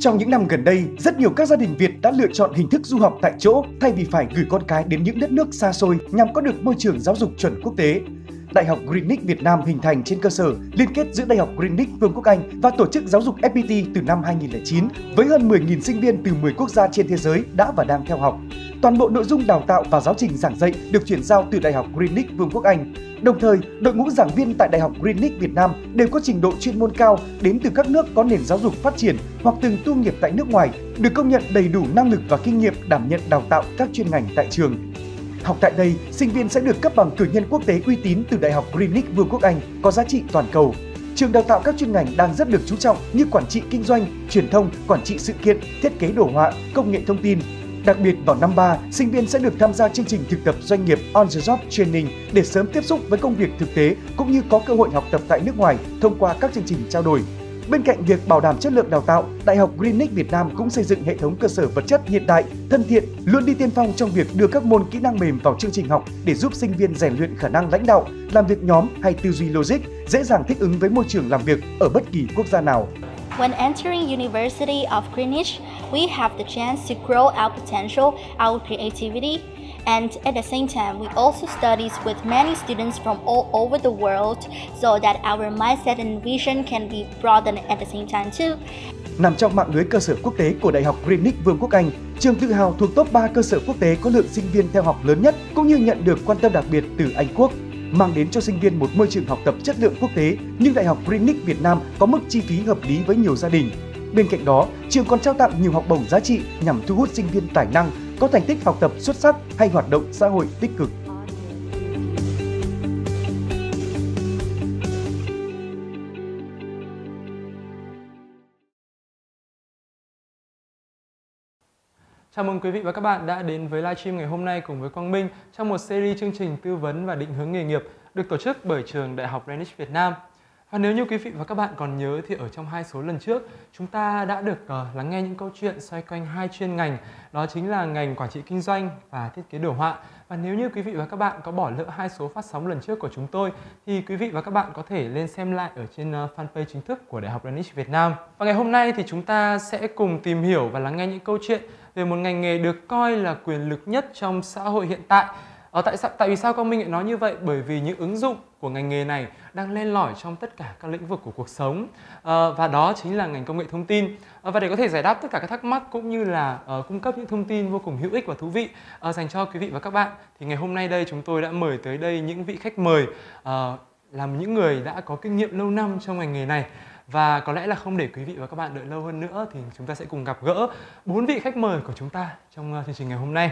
Trong những năm gần đây, rất nhiều các gia đình Việt đã lựa chọn hình thức du học tại chỗ thay vì phải gửi con cái đến những đất nước xa xôi nhằm có được môi trường giáo dục chuẩn quốc tế. Đại học Greenwich Việt Nam hình thành trên cơ sở liên kết giữa Đại học Greenwich Vương quốc Anh và tổ chức giáo dục FPT từ năm 2009 với hơn 10.000 sinh viên từ 10 quốc gia trên thế giới đã và đang theo học. Toàn bộ nội dung đào tạo và giáo trình giảng dạy được chuyển giao từ Đại học Greenwich Vương quốc Anh. Đồng thời, đội ngũ giảng viên tại Đại học Greenwich Việt Nam đều có trình độ chuyên môn cao, đến từ các nước có nền giáo dục phát triển hoặc từng tu nghiệp tại nước ngoài, được công nhận đầy đủ năng lực và kinh nghiệm đảm nhận đào tạo các chuyên ngành tại trường. Học tại đây, sinh viên sẽ được cấp bằng cử nhân quốc tế uy tín từ Đại học Greenwich Vương quốc Anh có giá trị toàn cầu. Trường đào tạo các chuyên ngành đang rất được chú trọng như quản trị kinh doanh, truyền thông, quản trị sự kiện, thiết kế đồ họa, công nghệ thông tin. Đặc biệt vào năm 3, sinh viên sẽ được tham gia chương trình thực tập doanh nghiệp On the Job Training để sớm tiếp xúc với công việc thực tế cũng như có cơ hội học tập tại nước ngoài thông qua các chương trình trao đổi. Bên cạnh việc bảo đảm chất lượng đào tạo, Đại học Greenwich Việt Nam cũng xây dựng hệ thống cơ sở vật chất hiện đại, thân thiện, luôn đi tiên phong trong việc đưa các môn kỹ năng mềm vào chương trình học để giúp sinh viên rèn luyện khả năng lãnh đạo, làm việc nhóm hay tư duy logic, dễ dàng thích ứng với môi trường làm việc ở bất kỳ quốc gia nào. When entering University of Greenwich, we have the chance to grow our potential, our creativity, and at the same time, we also studies with many students from all over the world so that our mindset and vision can be broadened at the same time too. Nằm trong mạng lưới cơ sở quốc tế của Đại học Greenwich Vương quốc Anh, trường tự hào thuộc top 3 cơ sở quốc tế có lượng sinh viên theo học lớn nhất cũng như nhận được quan tâm đặc biệt từ Anh Quốc, mang đến cho sinh viên một môi trường học tập chất lượng quốc tế, nhưng Đại học Greenwich Việt Nam có mức chi phí hợp lý với nhiều gia đình. Bên cạnh đó, trường còn trao tặng nhiều học bổng giá trị nhằm thu hút sinh viên tài năng, có thành tích học tập xuất sắc hay hoạt động xã hội tích cực. Chào mừng quý vị và các bạn đã đến với livestream ngày hôm nay cùng với Quang Minh trong một series chương trình tư vấn và định hướng nghề nghiệp được tổ chức bởi trường Đại học Greenwich Việt Nam. Và nếu như quý vị và các bạn còn nhớ thì ở trong 2 số lần trước, chúng ta đã được lắng nghe những câu chuyện xoay quanh 2 chuyên ngành, đó chính là ngành quản trị kinh doanh và thiết kế đồ họa. Và nếu như quý vị và các bạn có bỏ lỡ 2 số phát sóng lần trước của chúng tôi thì quý vị và các bạn có thể lên xem lại ở trên fanpage chính thức của Đại học Greenwich Việt Nam. Và ngày hôm nay thì chúng ta sẽ cùng tìm hiểu và lắng nghe những câu chuyện về một ngành nghề được coi là quyền lực nhất trong xã hội hiện tại. Tại vì sao Quang Minh lại nói như vậy? Bởi vì những ứng dụng của ngành nghề này đang len lỏi trong tất cả các lĩnh vực của cuộc sống, và đó chính là ngành công nghệ thông tin. Và để có thể giải đáp tất cả các thắc mắc cũng như là cung cấp những thông tin vô cùng hữu ích và thú vị dành cho quý vị và các bạn, thì ngày hôm nay đây chúng tôi đã mời tới đây những vị khách mời là những người đã có kinh nghiệm lâu năm trong ngành nghề này. Và có lẽ là không để quý vị và các bạn đợi lâu hơn nữa thì chúng ta sẽ cùng gặp gỡ 4 vị khách mời của chúng ta trong chương trình ngày hôm nay.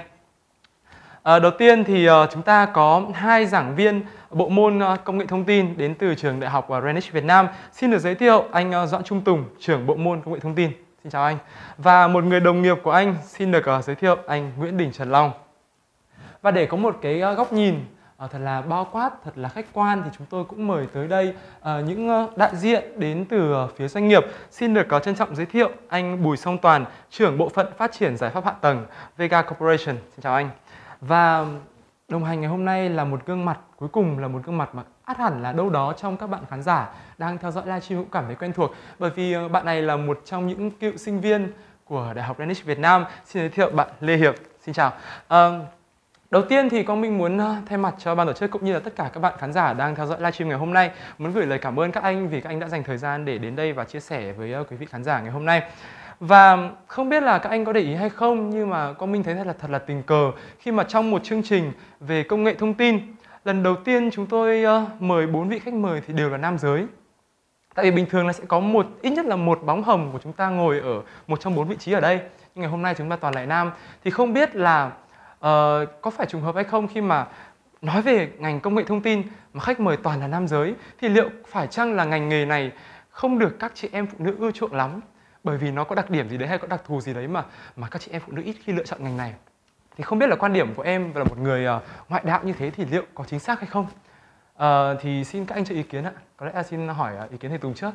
Đầu tiên thì chúng ta có 2 giảng viên bộ môn công nghệ thông tin đến từ trường Đại học Greenwich Việt Nam. Xin được giới thiệu anh Doãn Trung Tùng, trưởng bộ môn công nghệ thông tin. Xin chào anh. Và một người đồng nghiệp của anh xin được giới thiệu anh Nguyễn Đình Trần Long. Và để có một cái góc nhìn thật là bao quát, thật là khách quan thì chúng tôi cũng mời tới đây những đại diện đến từ phía doanh nghiệp. Xin được trân trọng giới thiệu anh Bùi Song Toàn, trưởng bộ phận phát triển giải pháp hạ tầng Vega Corporation. Xin chào anh. Và đồng hành ngày hôm nay là một gương mặt, cuối cùng là một gương mặt mà ắt hẳn là đâu đó trong các bạn khán giả đang theo dõi livestream cũng cảm thấy quen thuộc, bởi vì bạn này là một trong những cựu sinh viên của Đại học Greenwich Việt Nam. Xin giới thiệu bạn Lê Hiệp. Xin chào. Đầu tiên thì Quang Minh muốn thay mặt cho ban tổ chức cũng như là tất cả các bạn khán giả đang theo dõi livestream ngày hôm nay muốn gửi lời cảm ơn các anh vì các anh đã dành thời gian để đến đây và chia sẻ với quý vị khán giả ngày hôm nay. Và không biết là các anh có để ý hay không, nhưng mà Quang Minh thấy thật là tình cờ khi mà trong một chương trình về công nghệ thông tin, lần đầu tiên chúng tôi mời 4 vị khách mời thì đều là nam giới. Tại vì bình thường là sẽ có ít nhất là một bóng hồng của chúng ta ngồi ở một trong 4 vị trí ở đây, nhưng ngày hôm nay chúng ta toàn là nam. Thì không biết là có phải trùng hợp hay không khi mà nói về ngành công nghệ thông tin mà khách mời toàn là nam giới, thì liệu phải chăng là ngành nghề này không được các chị em phụ nữ ưa chuộng lắm, bởi vì nó có đặc điểm gì đấy hay có đặc thù gì đấy mà các chị em phụ nữ ít khi lựa chọn ngành này? Thì không biết là quan điểm của em là một người ngoại đạo như thế thì liệu có chính xác hay không? Thì xin các anh cho ý kiến ạ. Có lẽ là xin hỏi ý kiến thầy Tùng trước.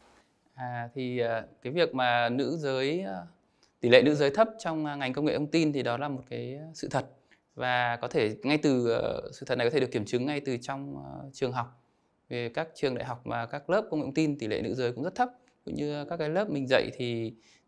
Cái việc mà tỷ lệ nữ giới thấp trong ngành công nghệ thông tin thì đó là một cái sự thật, và có thể ngay từ sự thật này có thể được kiểm chứng ngay từ trong trường học. Về các trường đại học và các lớp công nghệ thông tin tỷ lệ nữ giới cũng rất thấp, cũng như các cái lớp mình dạy thì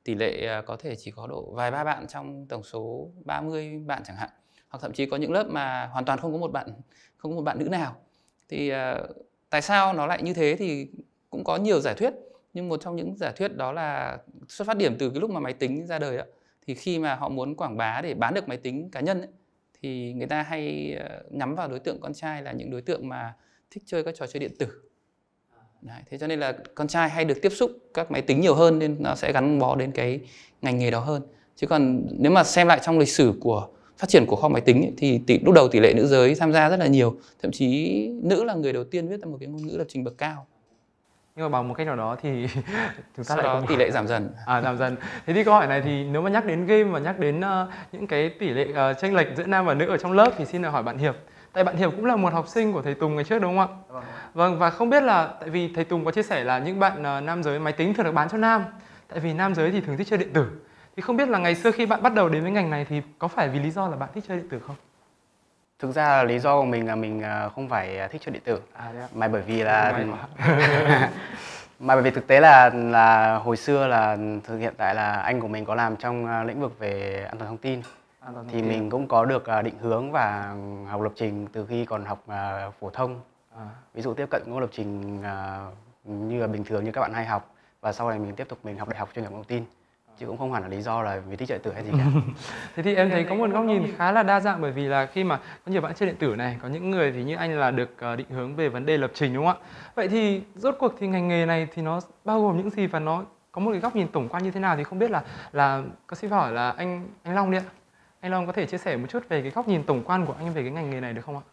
tỷ lệ có thể chỉ có độ vài ba bạn trong tổng số 30 bạn chẳng hạn, hoặc thậm chí có những lớp mà hoàn toàn không có một bạn nữ nào. Thì tại sao nó lại như thế thì cũng có nhiều giả thuyết, nhưng một trong những giả thuyết đó là xuất phát điểm từ cái lúc mà máy tính ra đời đó. Thì khi mà họ muốn quảng bá để bán được máy tính cá nhân ấy, thì người ta hay nhắm vào đối tượng con trai là những đối tượng mà thích chơi các trò chơi điện tử. Đấy, thế cho nên là con trai hay được tiếp xúc các máy tính nhiều hơn, nên nó sẽ gắn bó đến cái ngành nghề đó hơn. Chứ còn nếu mà xem lại trong lịch sử của phát triển của kho máy tính ấy, thì lúc đầu tỷ lệ nữ giới tham gia rất là nhiều, thậm chí nữ là người đầu tiên viết ra một cái ngôn ngữ lập trình bậc cao. Nhưng mà bằng một cách nào đó thì chúng ta Sau lại đó không... tỷ lệ giảm dần. Giảm dần. Thế thì câu hỏi này thì nếu mà nhắc đến game và nhắc đến những cái tỷ lệ chênh lệch giữa nam và nữ ở trong lớp thì xin được hỏi bạn Hiệp. Tại bạn Hiệp cũng là một học sinh của thầy Tùng ngày trước đúng không ạ? Vâng, và không biết là tại vì thầy Tùng có chia sẻ là những bạn nam giới máy tính thường được bán cho nam, tại vì nam giới thì thường thích chơi điện tử. Thì không biết là ngày xưa khi bạn bắt đầu đến với ngành này thì có phải vì lý do là bạn thích chơi điện tử không? Thực ra là lý do của mình là mình không phải thích chơi điện tử, mà bởi vì là mà bởi vì thực tế là hồi xưa là hiện tại là anh của mình có làm trong lĩnh vực về an toàn thông tin, thì mình cũng có được định hướng và học lập trình từ khi còn học phổ thông. Ví dụ tiếp cận ngôn lập trình như là bình thường như các bạn hay học, và sau này mình tiếp tục mình học đại học chuyên ngành thông tin, chứ cũng không hẳn là lý do là vì thích chơi điện tử hay gì cả. Thế thì em thấy có một góc nhìn khá là đa dạng, bởi vì là khi mà có nhiều bạn chơi điện tử này, có những người thì như anh là được định hướng về vấn đề lập trình đúng không ạ? Vậy thì rốt cuộc thì ngành nghề này thì nó bao gồm những gì và nó có một cái góc nhìn tổng quan như thế nào, thì không biết là có xin hỏi là anh Long đi ạ. Anh Long có thể chia sẻ một chút về cái góc nhìn tổng quan của anh về cái ngành nghề này được không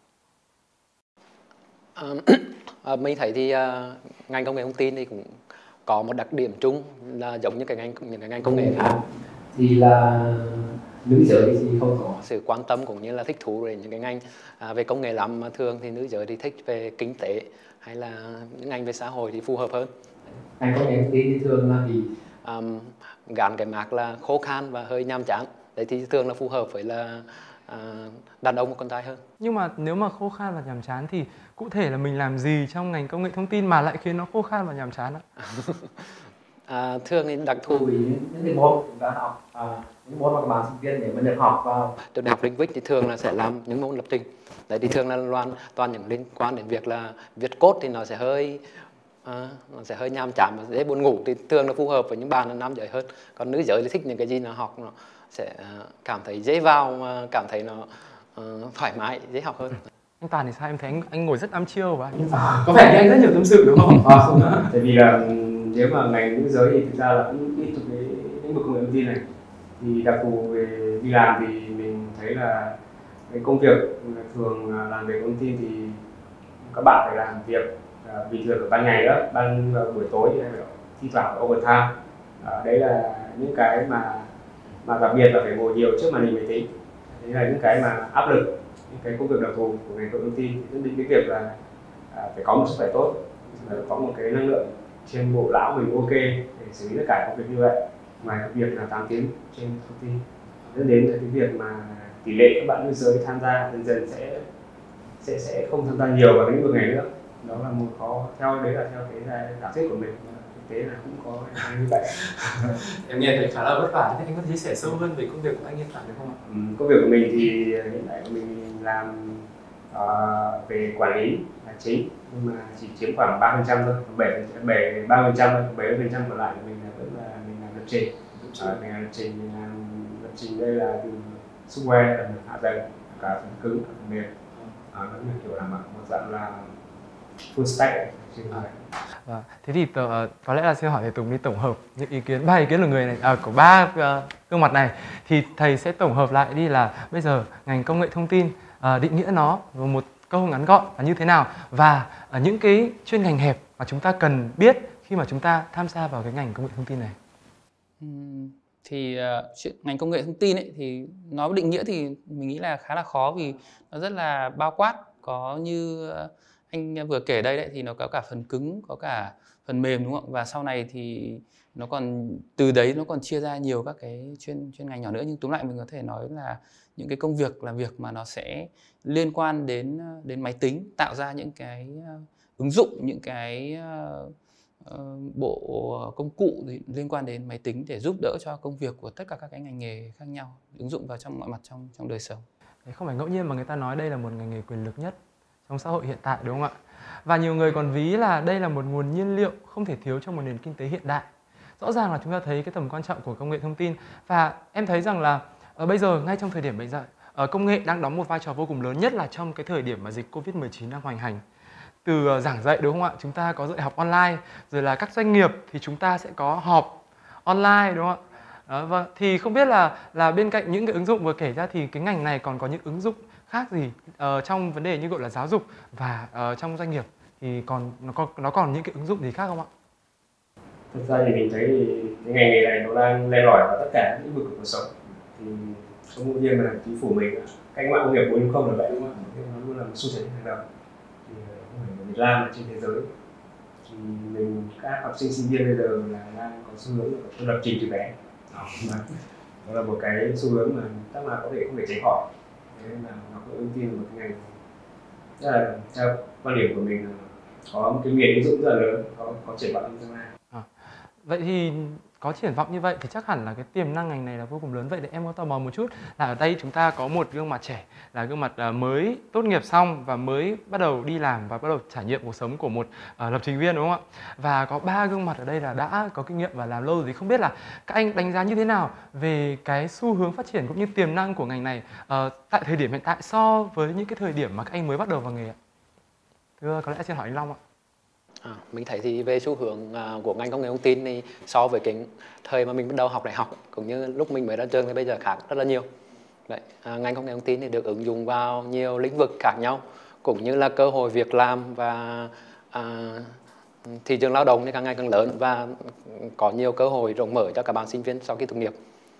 ạ? Mình thấy thì ngành công nghệ thông tin thì cũng có một đặc điểm chung là giống như những cái ngành công nghệ khác, thì là nữ giới thì không có sự quan tâm cũng như là thích thú về những cái ngành về công nghệ lắm, mà thường thì nữ giới thì thích về kinh tế hay là những ngành về xã hội thì phù hợp hơn. Ngành công nghệ thông tin thì thường là bị gắn cái mác là khô khan và hơi nhàm chán, đấy thì thường là phù hợp với là đàn ông và con trai hơn. Nhưng mà nếu mà khô khan và nhàm chán thì cụ thể là mình làm gì trong ngành công nghệ thông tin mà lại khiến nó khô khan và nhàm chán ạ? Thường thì đặc thù vì những cái môn chúng ta học, những môn mà các bạn sinh viên để mà được học vào trường đại học lĩnh vực thì thường là sẽ làm những môn lập trình. Đấy thì thường là toàn những liên quan đến việc là viết code thì nó sẽ hơi nhàm chán và dễ buồn ngủ, thì thường là phù hợp với những bạn là nam giới hơn. Còn nữ giới thì thích những cái gì nó học nó sẽ cảm thấy dễ vào, mà cảm thấy nó thoải mái, dễ học hơn. Anh Toàn thì sao? Em thấy anh ngồi rất chill và có vẻ như anh rất nhiều tâm sự đúng không? Không, tại vì là nếu mà ngành nữ giới thì thực ra là cũng ít thuộc cái lĩnh vực công nghệ thông tin này, thì đặc thù về đi làm thì mình thấy là cái công việc thường làm về công tin thì các bạn phải làm việc bình thường ở ban ngày đó, ban buổi tối thì thi thoảng overtime. Đấy là những cái mà đặc biệt là phải ngồi nhiều trước màn hình máy tính. Đấy là những cái mà áp lực, những cái công việc đặc thù của ngành công nghệ thông tin, dẫn đến cái việc là phải có một sức khỏe tốt, có một cái năng lượng trên bộ não mình ok để xử lý tất cả công việc như vậy, ngoài cái việc là 8 tiếng trên thông tin, dẫn đến là cái việc mà tỷ lệ các bạn nữ giới tham gia dần dần sẽ không tham gia nhiều vào cái lĩnh vực này nữa. Đó là một khó, theo cái giả thuyết của mình, thực tế là cũng có như vậy. Em nghe thấy khá là vất vả, thì anh có thể chia sẻ sâu hơn về công việc của anh hiện tại được không ạ? Công việc của mình thì hiện tại mình làm về quản lý là chính, nhưng mà chỉ chiếm khoảng 3% thôi, 70% còn lại của mình là vẫn là mình làm lập trình. Mình làm lập trình đây là từ software, là hạ tầng, cả phần cứng, cả phần mềm, nó là kiểu làm một dạng là full stack. Thế thì có lẽ là xin hỏi thầy Tùng đi tổng hợp những ý kiến, 3 ý kiến của người này, của 3 gương mặt này, thì thầy sẽ tổng hợp lại đi là bây giờ ngành công nghệ thông tin định nghĩa nó vào một câu ngắn gọn là như thế nào, và những cái chuyên ngành hẹp mà chúng ta cần biết khi mà chúng ta tham gia vào cái ngành công nghệ thông tin này. Thì ngành công nghệ thông tin ấy, thì nói định nghĩa thì mình nghĩ là khá là khó, vì nó rất là bao quát, có như anh vừa kể đây đấy, thì nó có cả phần cứng, có cả phần mềm đúng không? Và sau này thì nó còn từ đấy nó còn chia ra nhiều các cái chuyên ngành nhỏ nữa, nhưng túm lại mình có thể nói là những cái công việc làm việc mà nó sẽ liên quan đến máy tính, tạo ra những cái ứng dụng, những cái bộ công cụ liên quan đến máy tính để giúp đỡ cho công việc của tất cả các cái ngành nghề khác nhau, ứng dụng vào trong mọi mặt trong đời sống. Đấy, không phải ngẫu nhiên mà người ta nói đây là một ngành nghề quyền lực nhất trong xã hội hiện tại, đúng không ạ? Và nhiều người còn ví là đây là một nguồn nhiên liệu không thể thiếu trong một nền kinh tế hiện đại. Rõ ràng là chúng ta thấy cái tầm quan trọng của công nghệ thông tin, và em thấy rằng là bây giờ, ngay trong thời điểm bây giờ, công nghệ đang đóng một vai trò vô cùng lớn, nhất là trong cái thời điểm mà dịch Covid-19 đang hoành hành. Từ giảng dạy, đúng không ạ? Chúng ta có dạy học online, rồi là các doanh nghiệp thì chúng ta sẽ có họp online, đúng không ạ? Vâng, thì không biết là bên cạnh những cái ứng dụng vừa kể ra thì cái ngành này còn có những ứng dụng khác gì trong vấn đề như gọi là giáo dục và trong doanh nghiệp thì nó còn những cái ứng dụng gì khác không ạ? Thực ra thì mình thấy thì cái ngành nghề này nó đang len lỏi vào tất cả các lĩnh vực của cuộc sống. Thì không ngẫu nhiên là chính phủ mình cách mạng công nghiệp 4.0 là vậy, đúng không ạ? Nó luôn là một xu thế hàng đầu. Thì không phải ở Việt Nam mà trên thế giới. Thì mình, các học sinh sinh viên bây giờ là đang có xu hướng là lập trình từ bé. Đó là một cái xu hướng mà chắc là có thể không thể tránh khỏi. Thế nên là nó có ưu tiên một cái ngành. Tức là theo quan điểm của mình là có một cái miền ứng dụng rất là lớn, có triển vọng trong tương lai. Vậy thì có triển vọng như vậy thì chắc hẳn là cái tiềm năng ngành này là vô cùng lớn. Vậy thì em có tò mò một chút là ở đây chúng ta có một gương mặt trẻ, là gương mặt mới tốt nghiệp xong và mới bắt đầu đi làm và bắt đầu trải nghiệm cuộc sống của một lập trình viên, đúng không ạ? Và có 3 gương mặt ở đây là đã có kinh nghiệm và làm lâu rồi, thì không biết là các anh đánh giá như thế nào về cái xu hướng phát triển cũng như tiềm năng của ngành này tại thời điểm hiện tại so với những cái thời điểm mà các anh mới bắt đầu vào nghề ạ? Thưa, có lẽ xin hỏi anh Long ạ. Mình thấy thì về xu hướng của ngành công nghệ thông tin thì so với cái thời mà mình bắt đầu học đại học cũng như lúc mình mới ra trường thì bây giờ khác rất là nhiều. Đấy, ngành công nghệ thông tin thì được ứng dụng vào nhiều lĩnh vực khác nhau, cũng như là cơ hội việc làm và thị trường lao động thì càng ngày càng lớn và có nhiều cơ hội rộng mở cho các bạn sinh viên sau khi tốt nghiệp.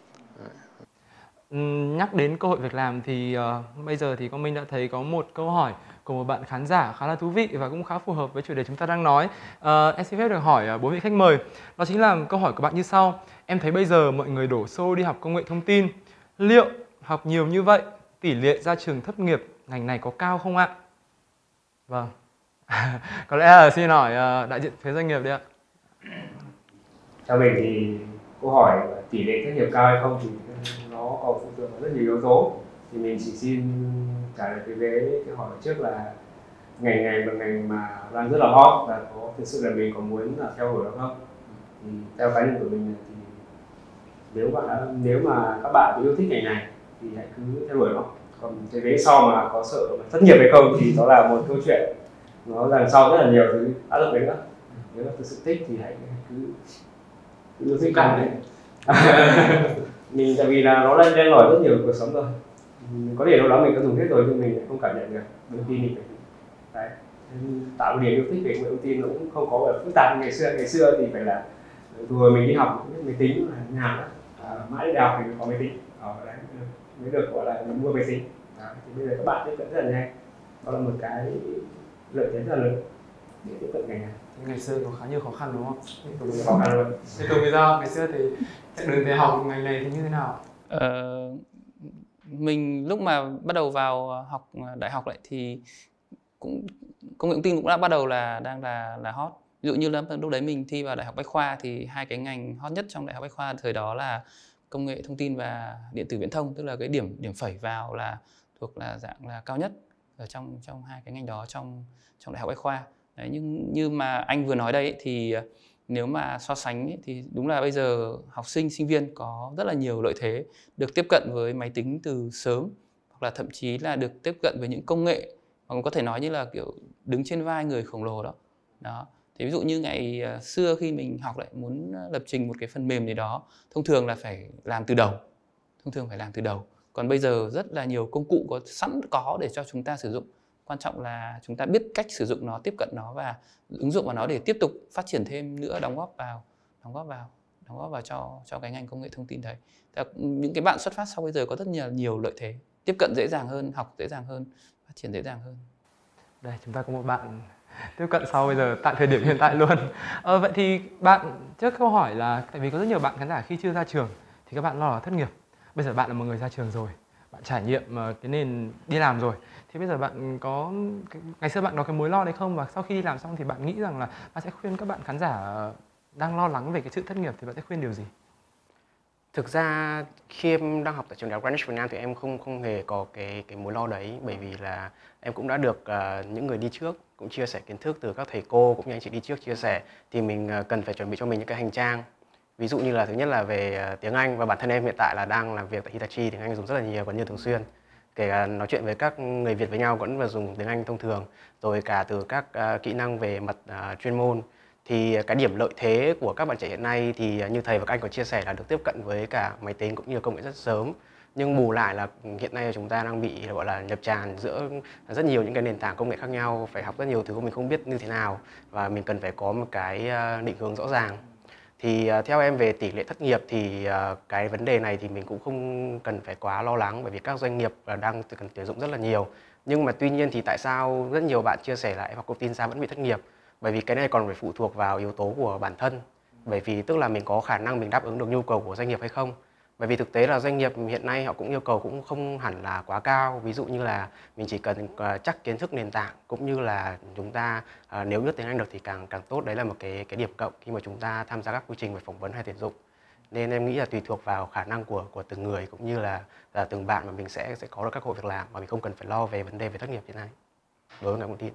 Nhắc đến cơ hội việc làm thì bây giờ thì Quang Minh đã thấy có một câu hỏi của một bạn khán giả khá là thú vị và cũng khá phù hợp với chủ đề chúng ta đang nói. Em xin phép được hỏi 4 vị khách mời. Đó chính là câu hỏi của bạn như sau: em thấy bây giờ mọi người đổ xô đi học công nghệ thông tin. Liệu học nhiều như vậy, tỷ lệ ra trường thất nghiệp ngành này có cao không ạ? Vâng. Có lẽ là xin hỏi đại diện phía doanh nghiệp đi ạ. Theo mình thì câu hỏi tỷ lệ thất nghiệp cao hay không thì nó còn phụ thuộc vào rất nhiều yếu tố. Thì mình chỉ xin trả lời về cái hỏi trước là ngành này là ngành mà đang rất là hot và có thực sự là mình có muốn là theo đuổi nó không? Thì theo cá nhân của mình thì nếu mà các bạn yêu thích ngành này thì hãy cứ theo đuổi nó. Còn cái vế sau mà có sợ thất nghiệp hay không thì đó là một câu chuyện, nó đằng sau rất là nhiều thứ áp lực đấy nữa. Nếu mà thực sự thích thì hãy cứ yêu thích ngành đấy. Mình tại vì là nó đang len lỏi rất nhiều cuộc sống rồi. Có thể lúc đó mình có dùng hết rồi nhưng mình lại không cảm nhận được. Đôi khi mình phải đấy, tạo một điểm yêu thích về công nghệ thông tin nó cũng không có phức tạp như ngày xưa. Ngày xưa thì phải là rồi mình đi học biết máy tính là nhà đó, mãi đến đại học thì mới có máy tính, đấy, mới được gọi là mua máy tính. Thì bây giờ các bạn tiếp cận rất là nhanh, đó là một cái lợi thế rất là lớn để tiếp cận ngành này. Ngày xưa có khá nhiều khó khăn đúng không? Khó khăn luôn. Thì Tùng thì sao? Ngày xưa thì chặng đường để học ngành này thì như thế nào? Mình lúc mà bắt đầu vào học đại học lại thì cũng công nghệ thông tin cũng đã bắt đầu là đang là hot. Ví dụ như là lúc đấy mình thi vào Đại học Bách Khoa thì hai cái ngành hot nhất trong Đại học Bách Khoa thời đó là công nghệ thông tin và điện tử viễn thông, tức là cái điểm phẩy vào là thuộc là dạng là cao nhất ở trong hai cái ngành đó trong Đại học Bách Khoa. Đấy, nhưng như mà anh vừa nói đây thì nếu mà so sánh ấy, thì đúng là bây giờ học sinh, sinh viên có rất là nhiều lợi thế được tiếp cận với máy tính từ sớm, hoặc là thậm chí là được tiếp cận với những công nghệ mà có thể nói như là kiểu đứng trên vai người khổng lồ đó. Thì ví dụ như ngày xưa khi mình học lại muốn lập trình một cái phần mềm gì đó, thông thường là phải làm từ đầu. Còn bây giờ rất là nhiều công cụ sẵn có để cho chúng ta sử dụng. Quan trọng là chúng ta biết cách sử dụng nó, tiếp cận nó và ứng dụng vào nó để tiếp tục phát triển thêm nữa, đóng góp vào cho cái ngành công nghệ thông tin đấy. Những cái bạn xuất phát sau bây giờ có rất nhiều lợi thế, tiếp cận dễ dàng hơn, học dễ dàng hơn, phát triển dễ dàng hơn. Đây, chúng ta có một bạn tiếp cận sau bây giờ tại thời điểm hiện tại luôn. Vậy thì bạn trước câu hỏi là tại vì có rất nhiều bạn khán giả khi chưa ra trường thì các bạn lo là thất nghiệp. Bây giờ bạn là một người ra trường rồi bạn trải nghiệm cái nền đi làm rồi, thì bây giờ bạn có ngày xưa bạn có cái mối lo đấy không, và sau khi đi làm xong thì bạn nghĩ rằng là bạn sẽ khuyên các bạn khán giả đang lo lắng về cái sự thất nghiệp thì bạn sẽ khuyên điều gì? Thực ra khi em đang học tại trường đại học Greenwich Việt Nam thì em không hề có cái mối lo đấy, bởi vì là em cũng đã được những người đi trước cũng chia sẻ kiến thức, từ các thầy cô cũng như anh chị đi trước chia sẻ, thì mình cần phải chuẩn bị cho mình những cái hành trang. Ví dụ như là thứ nhất là về tiếng Anh, và bản thân em hiện tại là đang làm việc tại Hitachi, tiếng Anh dùng rất là nhiều, gần như thường xuyên. Kể cả nói chuyện với các người Việt với nhau vẫn là dùng tiếng Anh thông thường, rồi cả từ các kỹ năng về mặt chuyên môn. Thì cái điểm lợi thế của các bạn trẻ hiện nay thì như thầy và các anh có chia sẻ là được tiếp cận với cả máy tính cũng như công nghệ rất sớm. Nhưng bù lại là hiện nay chúng ta đang bị gọi là nhập tràn giữa rất nhiều những cái nền tảng công nghệ khác nhau, phải học rất nhiều thứ mình không biết như thế nào, và mình cần phải có một cái định hướng rõ ràng. Thì theo em về tỷ lệ thất nghiệp thì cái vấn đề này thì mình cũng không cần phải quá lo lắng, bởi vì các doanh nghiệp đang cần tuyển dụng rất là nhiều. Nhưng mà tuy nhiên thì tại sao rất nhiều bạn chia sẻ là em học công tin sao vẫn bị thất nghiệp? Bởi vì cái này còn phải phụ thuộc vào yếu tố của bản thân. Bởi vì tức là mình có khả năng mình đáp ứng được nhu cầu của doanh nghiệp hay không. Bởi vì thực tế là doanh nghiệp hiện nay họ cũng yêu cầu cũng không hẳn là quá cao. Ví dụ như là mình chỉ cần chắc kiến thức nền tảng, cũng như là chúng ta nếu biết tiếng Anh được thì càng tốt. Đấy là một cái điểm cộng khi mà chúng ta tham gia các quy trình về phỏng vấn hay tuyển dụng. Nên em nghĩ là tùy thuộc vào khả năng của từng người cũng như là từng bạn mà mình sẽ có được các cơ hội việc làm, mà mình không cần phải lo về vấn đề về thất nghiệp hiện nay. Đối với ngành thông tin.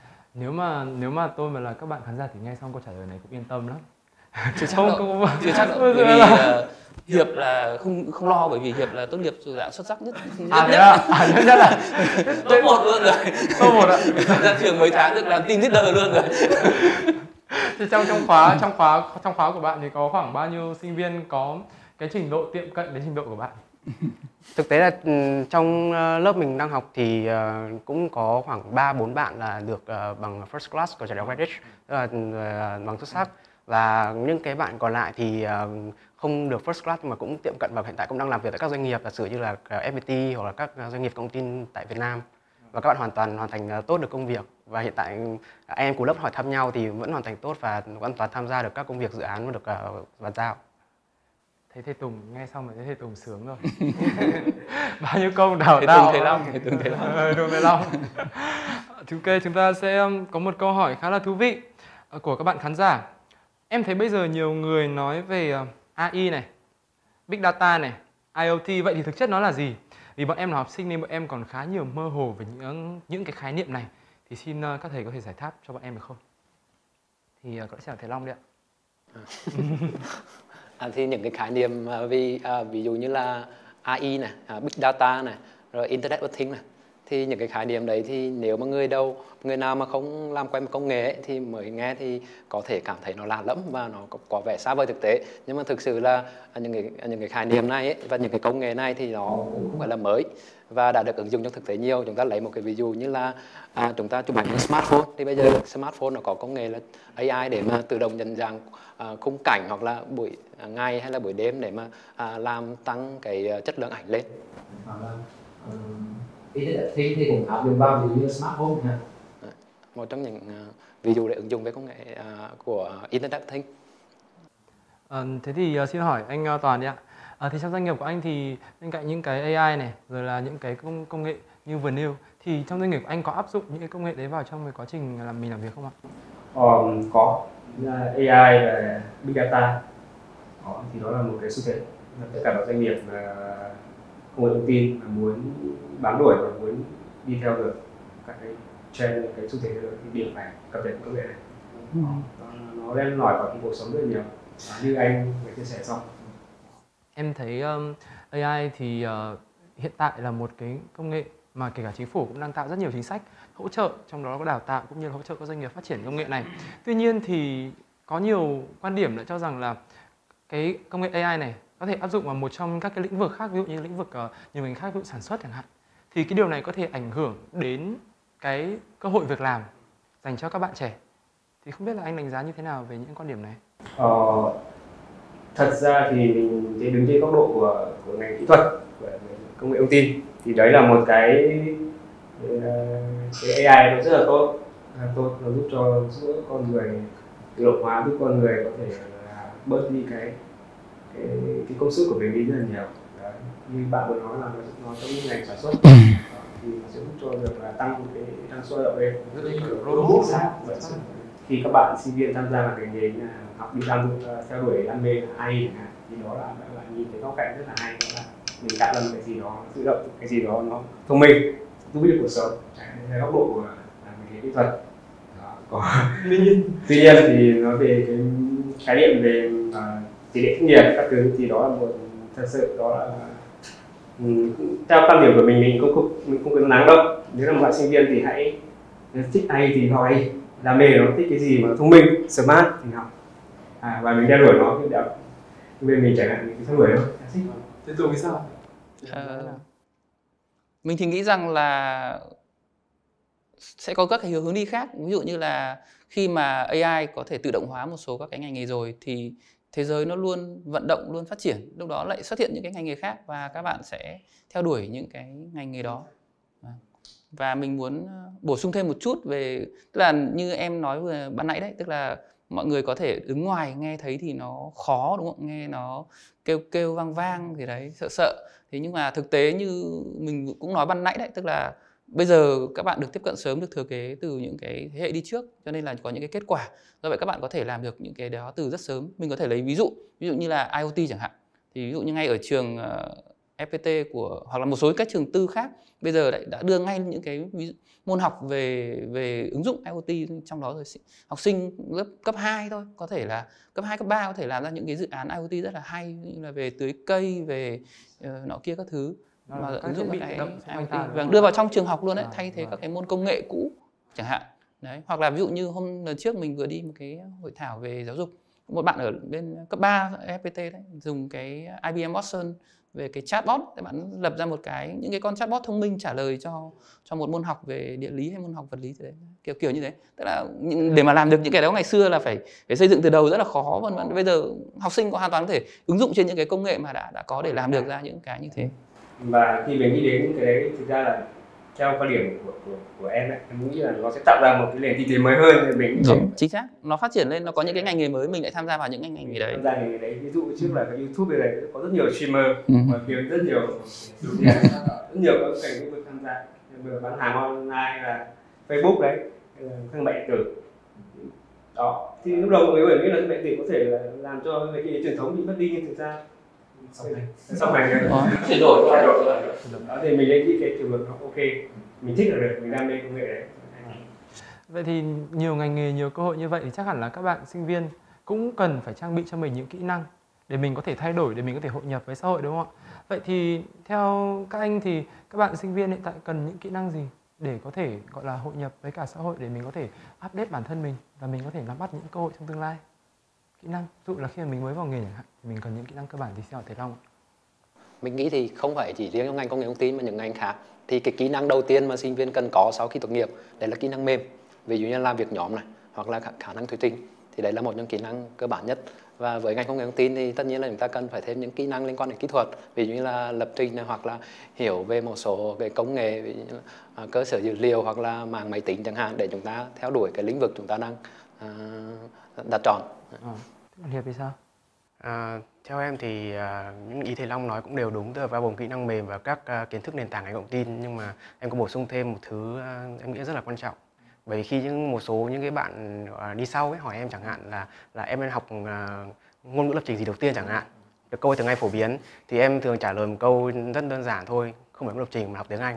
Nếu mà tôi mà là các bạn khán giả thì nghe xong câu trả lời này cũng yên tâm lắm. Chưa chắc đâu. Bởi vì Hiệp là không lo, bởi vì Hiệp là tốt nghiệp dạng xuất sắc nhất. Nhất là top 1 luôn rồi. Top 1 ạ. Ra trường mấy tháng được làm team leader luôn rồi. Thì trong khóa của bạn thì có khoảng bao nhiêu sinh viên có cái trình độ tiệm cận đến trình độ của bạn? Thực tế là trong lớp mình đang học thì cũng có khoảng 3-4 bạn là được bằng first class của trường đại học Greenwich, tức là bằng xuất sắc. Và những cái bạn còn lại thì không được first class mà cũng tiệm cận, và hiện tại cũng đang làm việc tại các doanh nghiệp, giả sử như là FPT hoặc là các doanh nghiệp công tin tại Việt Nam. Và các bạn hoàn thành tốt được công việc. Và hiện tại anh em của lớp hỏi thăm nhau thì vẫn hoàn thành tốt và hoàn toàn tham gia được các công việc dự án mà được bàn giao. Thấy thầy Tùng nghe xong rồi thấy thầy Tùng sướng rồi. Bao nhiêu công đào tạo. Thầy Tùng thấy long. Ok, chúng ta sẽ có một câu hỏi khá là thú vị của các bạn khán giả. Em thấy bây giờ nhiều người nói về AI này, Big Data này, IoT, vậy thì thực chất nó là gì? Vì bọn em là học sinh nên bọn em còn khá nhiều mơ hồ về những cái khái niệm này. Thì xin các thầy có thể giải đáp cho bọn em được không? Thì có lẽ là thầy Long đấy ạ. Thì những cái khái niệm ví dụ như là AI này, Big Data này, rồi Internet of Things này, thì những cái khái niệm đấy thì nếu mà người nào mà không làm quen với công nghệ ấy, thì mới nghe thì có thể cảm thấy nó lạ lẫm và nó có vẻ xa vời thực tế. Nhưng mà thực sự là những cái khái niệm này ấy, và những cái công nghệ này thì nó cũng không phải là mới và đã được ứng dụng trong thực tế nhiều. Chúng ta lấy một cái ví dụ như là chúng ta chụp ảnh với smartphone, thì bây giờ smartphone nó có công nghệ là AI để mà tự động nhận dạng khung cảnh hoặc là buổi ngày hay là buổi đêm để mà làm tăng cái chất lượng ảnh lên. Internet of Things thì cũng áp dụng vào ví dụ như smartphone ha. Một trong những ví dụ để ứng dụng với công nghệ của Internet of Things. Thế thì xin hỏi anh Toàn đi ạ. Thì trong doanh nghiệp của anh thì bên cạnh những cái AI này, rồi là những cái công nghệ như vừa nêu, thì trong doanh nghiệp của anh có áp dụng những cái công nghệ đấy vào trong cái quá trình mình làm việc không ạ? Có. AI và Big Data. Thì đó là một cái xu thế. Tất cả các doanh nghiệp công nghệ thông tin mà muốn bám đuổi và muốn đi theo được các cái trend, cái xu thế thì đều phải cập nhật công nghệ này. Nó len lỏi vào cuộc sống rất nhiều. Như anh vừa chia sẻ xong. Em thấy AI thì hiện tại là một cái công nghệ mà kể cả chính phủ cũng đang tạo rất nhiều chính sách hỗ trợ, trong đó có đào tạo cũng như là hỗ trợ các doanh nghiệp phát triển công nghệ này. Tuy nhiên thì có nhiều quan điểm đã cho rằng là cái công nghệ AI này có thể áp dụng vào một trong các cái lĩnh vực khác, ví dụ như lĩnh vực nhiều ngành khác, ví dụ sản xuất chẳng hạn. Thì cái điều này có thể ảnh hưởng đến cái cơ hội việc làm dành cho các bạn trẻ. Thì không biết là anh đánh giá như thế nào về những quan điểm này? Thật ra thì mình sẽ đứng trên góc độ của ngành kỹ thuật, của công nghệ thông tin, thì đấy là một cái AI nó rất là tốt, nó giúp giữa con người tự động hóa, giúp con người có thể bớt đi cái công sức của mình đi rất là nhiều. Đấy. như bạn vừa nói là nó giống như ngành sản xuất thì nó sẽ giúp cho việc là tăng cái năng suất lao động lên, rất là robot sát. Khi các bạn sinh viên tham gia vào cái nghề học đi làm theo đuổi đam mê AI chẳng hạn, thì đó là bạn nhìn thấy góc cạnh rất là hay, đó là mình tạo ra một cái gì đó tự động, cái gì đó nó thông minh, giúp ích được cuộc sống. Cái góc độ của nghề kỹ thuật. Tuy nhiên thì nói về cái khái niệm về tỷ lệ thất nghiệp các thứ thì đó là một thật sự đó là theo quan điểm của mình không có nắng đâu. Nếu là một bạn sinh viên thì hãy thích AI thì học AI, đam mê nó, thích cái gì mà thông minh, smart thì học, và mình đeo đuổi nó như đẹp. Bên mình chẳng hạn mình theo đuổi nó. Thế tôi thì sao? Mình thì nghĩ rằng là sẽ có các cái hướng đi khác. Ví dụ như là khi mà AI có thể tự động hóa một số các cái ngành nghề rồi thì thế giới nó luôn vận động, luôn phát triển. Lúc đó lại xuất hiện những cái ngành nghề khác và các bạn sẽ theo đuổi những cái ngành nghề đó. Và mình muốn bổ sung thêm một chút về, tức là như em nói vừa ban nãy đấy, tức là mọi người có thể đứng ngoài nghe thấy thì nó khó, đúng không? Nghe nó kêu vang vang gì đấy, sợ. Thế nhưng mà thực tế như mình cũng nói ban nãy đấy, tức là bây giờ các bạn được tiếp cận sớm, được thừa kế từ những cái thế hệ đi trước, cho nên là có những cái kết quả. Do vậy các bạn có thể làm được những cái đó từ rất sớm. Mình có thể lấy ví dụ như là IoT chẳng hạn. Thì ví dụ như ngay ở trường FPT hoặc là một số các trường tư khác bây giờ đã đưa ngay những cái môn học về ứng dụng IoT trong đó rồi. Học sinh lớp cấp 2 thôi, có thể là cấp 2, cấp 3 có thể làm ra những cái dự án IoT rất là hay, như là về tưới cây, về nọ kia các thứ. Mà ứng dụng cái IoT và đưa vào trong trường học luôn đấy, thay thế các cái môn công nghệ cũ chẳng hạn. Đấy, hoặc là ví dụ như lần trước mình vừa đi một cái hội thảo về giáo dục, một bạn ở bên cấp 3 FPT đấy dùng cái IBM Watson về cái chatbot để bạn lập ra những cái con chatbot thông minh trả lời cho một môn học về địa lý hay môn học vật lý gì đấy, kiểu như thế. Tức là để mà làm được những cái đó ngày xưa là phải xây dựng từ đầu rất là khó, vân. Bây giờ học sinh có hoàn toàn có thể ứng dụng trên những cái công nghệ mà đã có để làm được ra những cái như thế. Và khi mình nghĩ đến những cái đấy, thực ra là theo quan điểm của em ấy, em nghĩ là nó sẽ tạo ra một cái nền kinh tế mới hơn thì mình chính xác, nó phát triển lên, nó có những cái ngành nghề mới, mình lại tham gia vào những ngành nghề đấy. Tham gia ngành nghề đấy, ví dụ trước là cái YouTube này có rất nhiều streamer và kiếm rất nhiều các kênh lĩnh vực tham gia, bán hàng online hay là Facebook đấy, thương mại điện tử đó. Thì lúc đầu mọi người nghĩ là thương mại điện tử có thể là làm cho cái nghề truyền thống bị mất đi, nhưng thực ra sau này chuyển đổi đó thì mình nghĩ cái trường hợp nó ok, mình thích là được, mình đam mê công nghệ đấy. Vậy thì nhiều ngành nghề, nhiều cơ hội như vậy thì chắc hẳn là các bạn sinh viên cũng cần phải trang bị cho mình những kỹ năng để mình có thể thay đổi, để mình có thể hội nhập với xã hội, đúng không ạ? Vậy thì theo các anh thì các bạn sinh viên hiện tại cần những kỹ năng gì để có thể gọi là hội nhập với cả xã hội, để mình có thể update bản thân mình và mình có thể nắm bắt những cơ hội trong tương lai? Kỹ năng, ví dụ là khi mà mình mới vào nghề chẳng hạn thì mình cần những kỹ năng cơ bản thì sao thầy Long ạ? Mình nghĩ thì không phải chỉ riêng trong ngành công nghệ thông tin mà những ngành khác, thì cái kỹ năng đầu tiên mà sinh viên cần có sau khi tốt nghiệp đấy là kỹ năng mềm, ví dụ như làm việc nhóm này hoặc là khả năng thuyết trình, thì đấy là một trong kỹ năng cơ bản nhất. Và với ngành công nghệ thông tin thì tất nhiên là chúng ta cần phải thêm những kỹ năng liên quan đến kỹ thuật, ví dụ như là lập trình này, hoặc là hiểu về một số cái công nghệ, ví dụ như là cơ sở dữ liệu hoặc là mạng máy tính chẳng hạn, để chúng ta theo đuổi cái lĩnh vực chúng ta đang đặt chọn. Hiệp thì sao? Theo em thì những ý thầy Long nói cũng đều đúng, tức là bao gồm kỹ năng mềm và các kiến thức nền tảng ngành thông tin, nhưng mà em có bổ sung thêm một thứ em nghĩ rất là quan trọng. Bởi vì khi một số những cái bạn đi sau ấy hỏi em chẳng hạn là em nên học ngôn ngữ lập trình gì đầu tiên chẳng hạn, được câu thường hay phổ biến, thì em thường trả lời một câu rất đơn giản thôi: không phải ngôn ngữ lập trình mà học tiếng Anh.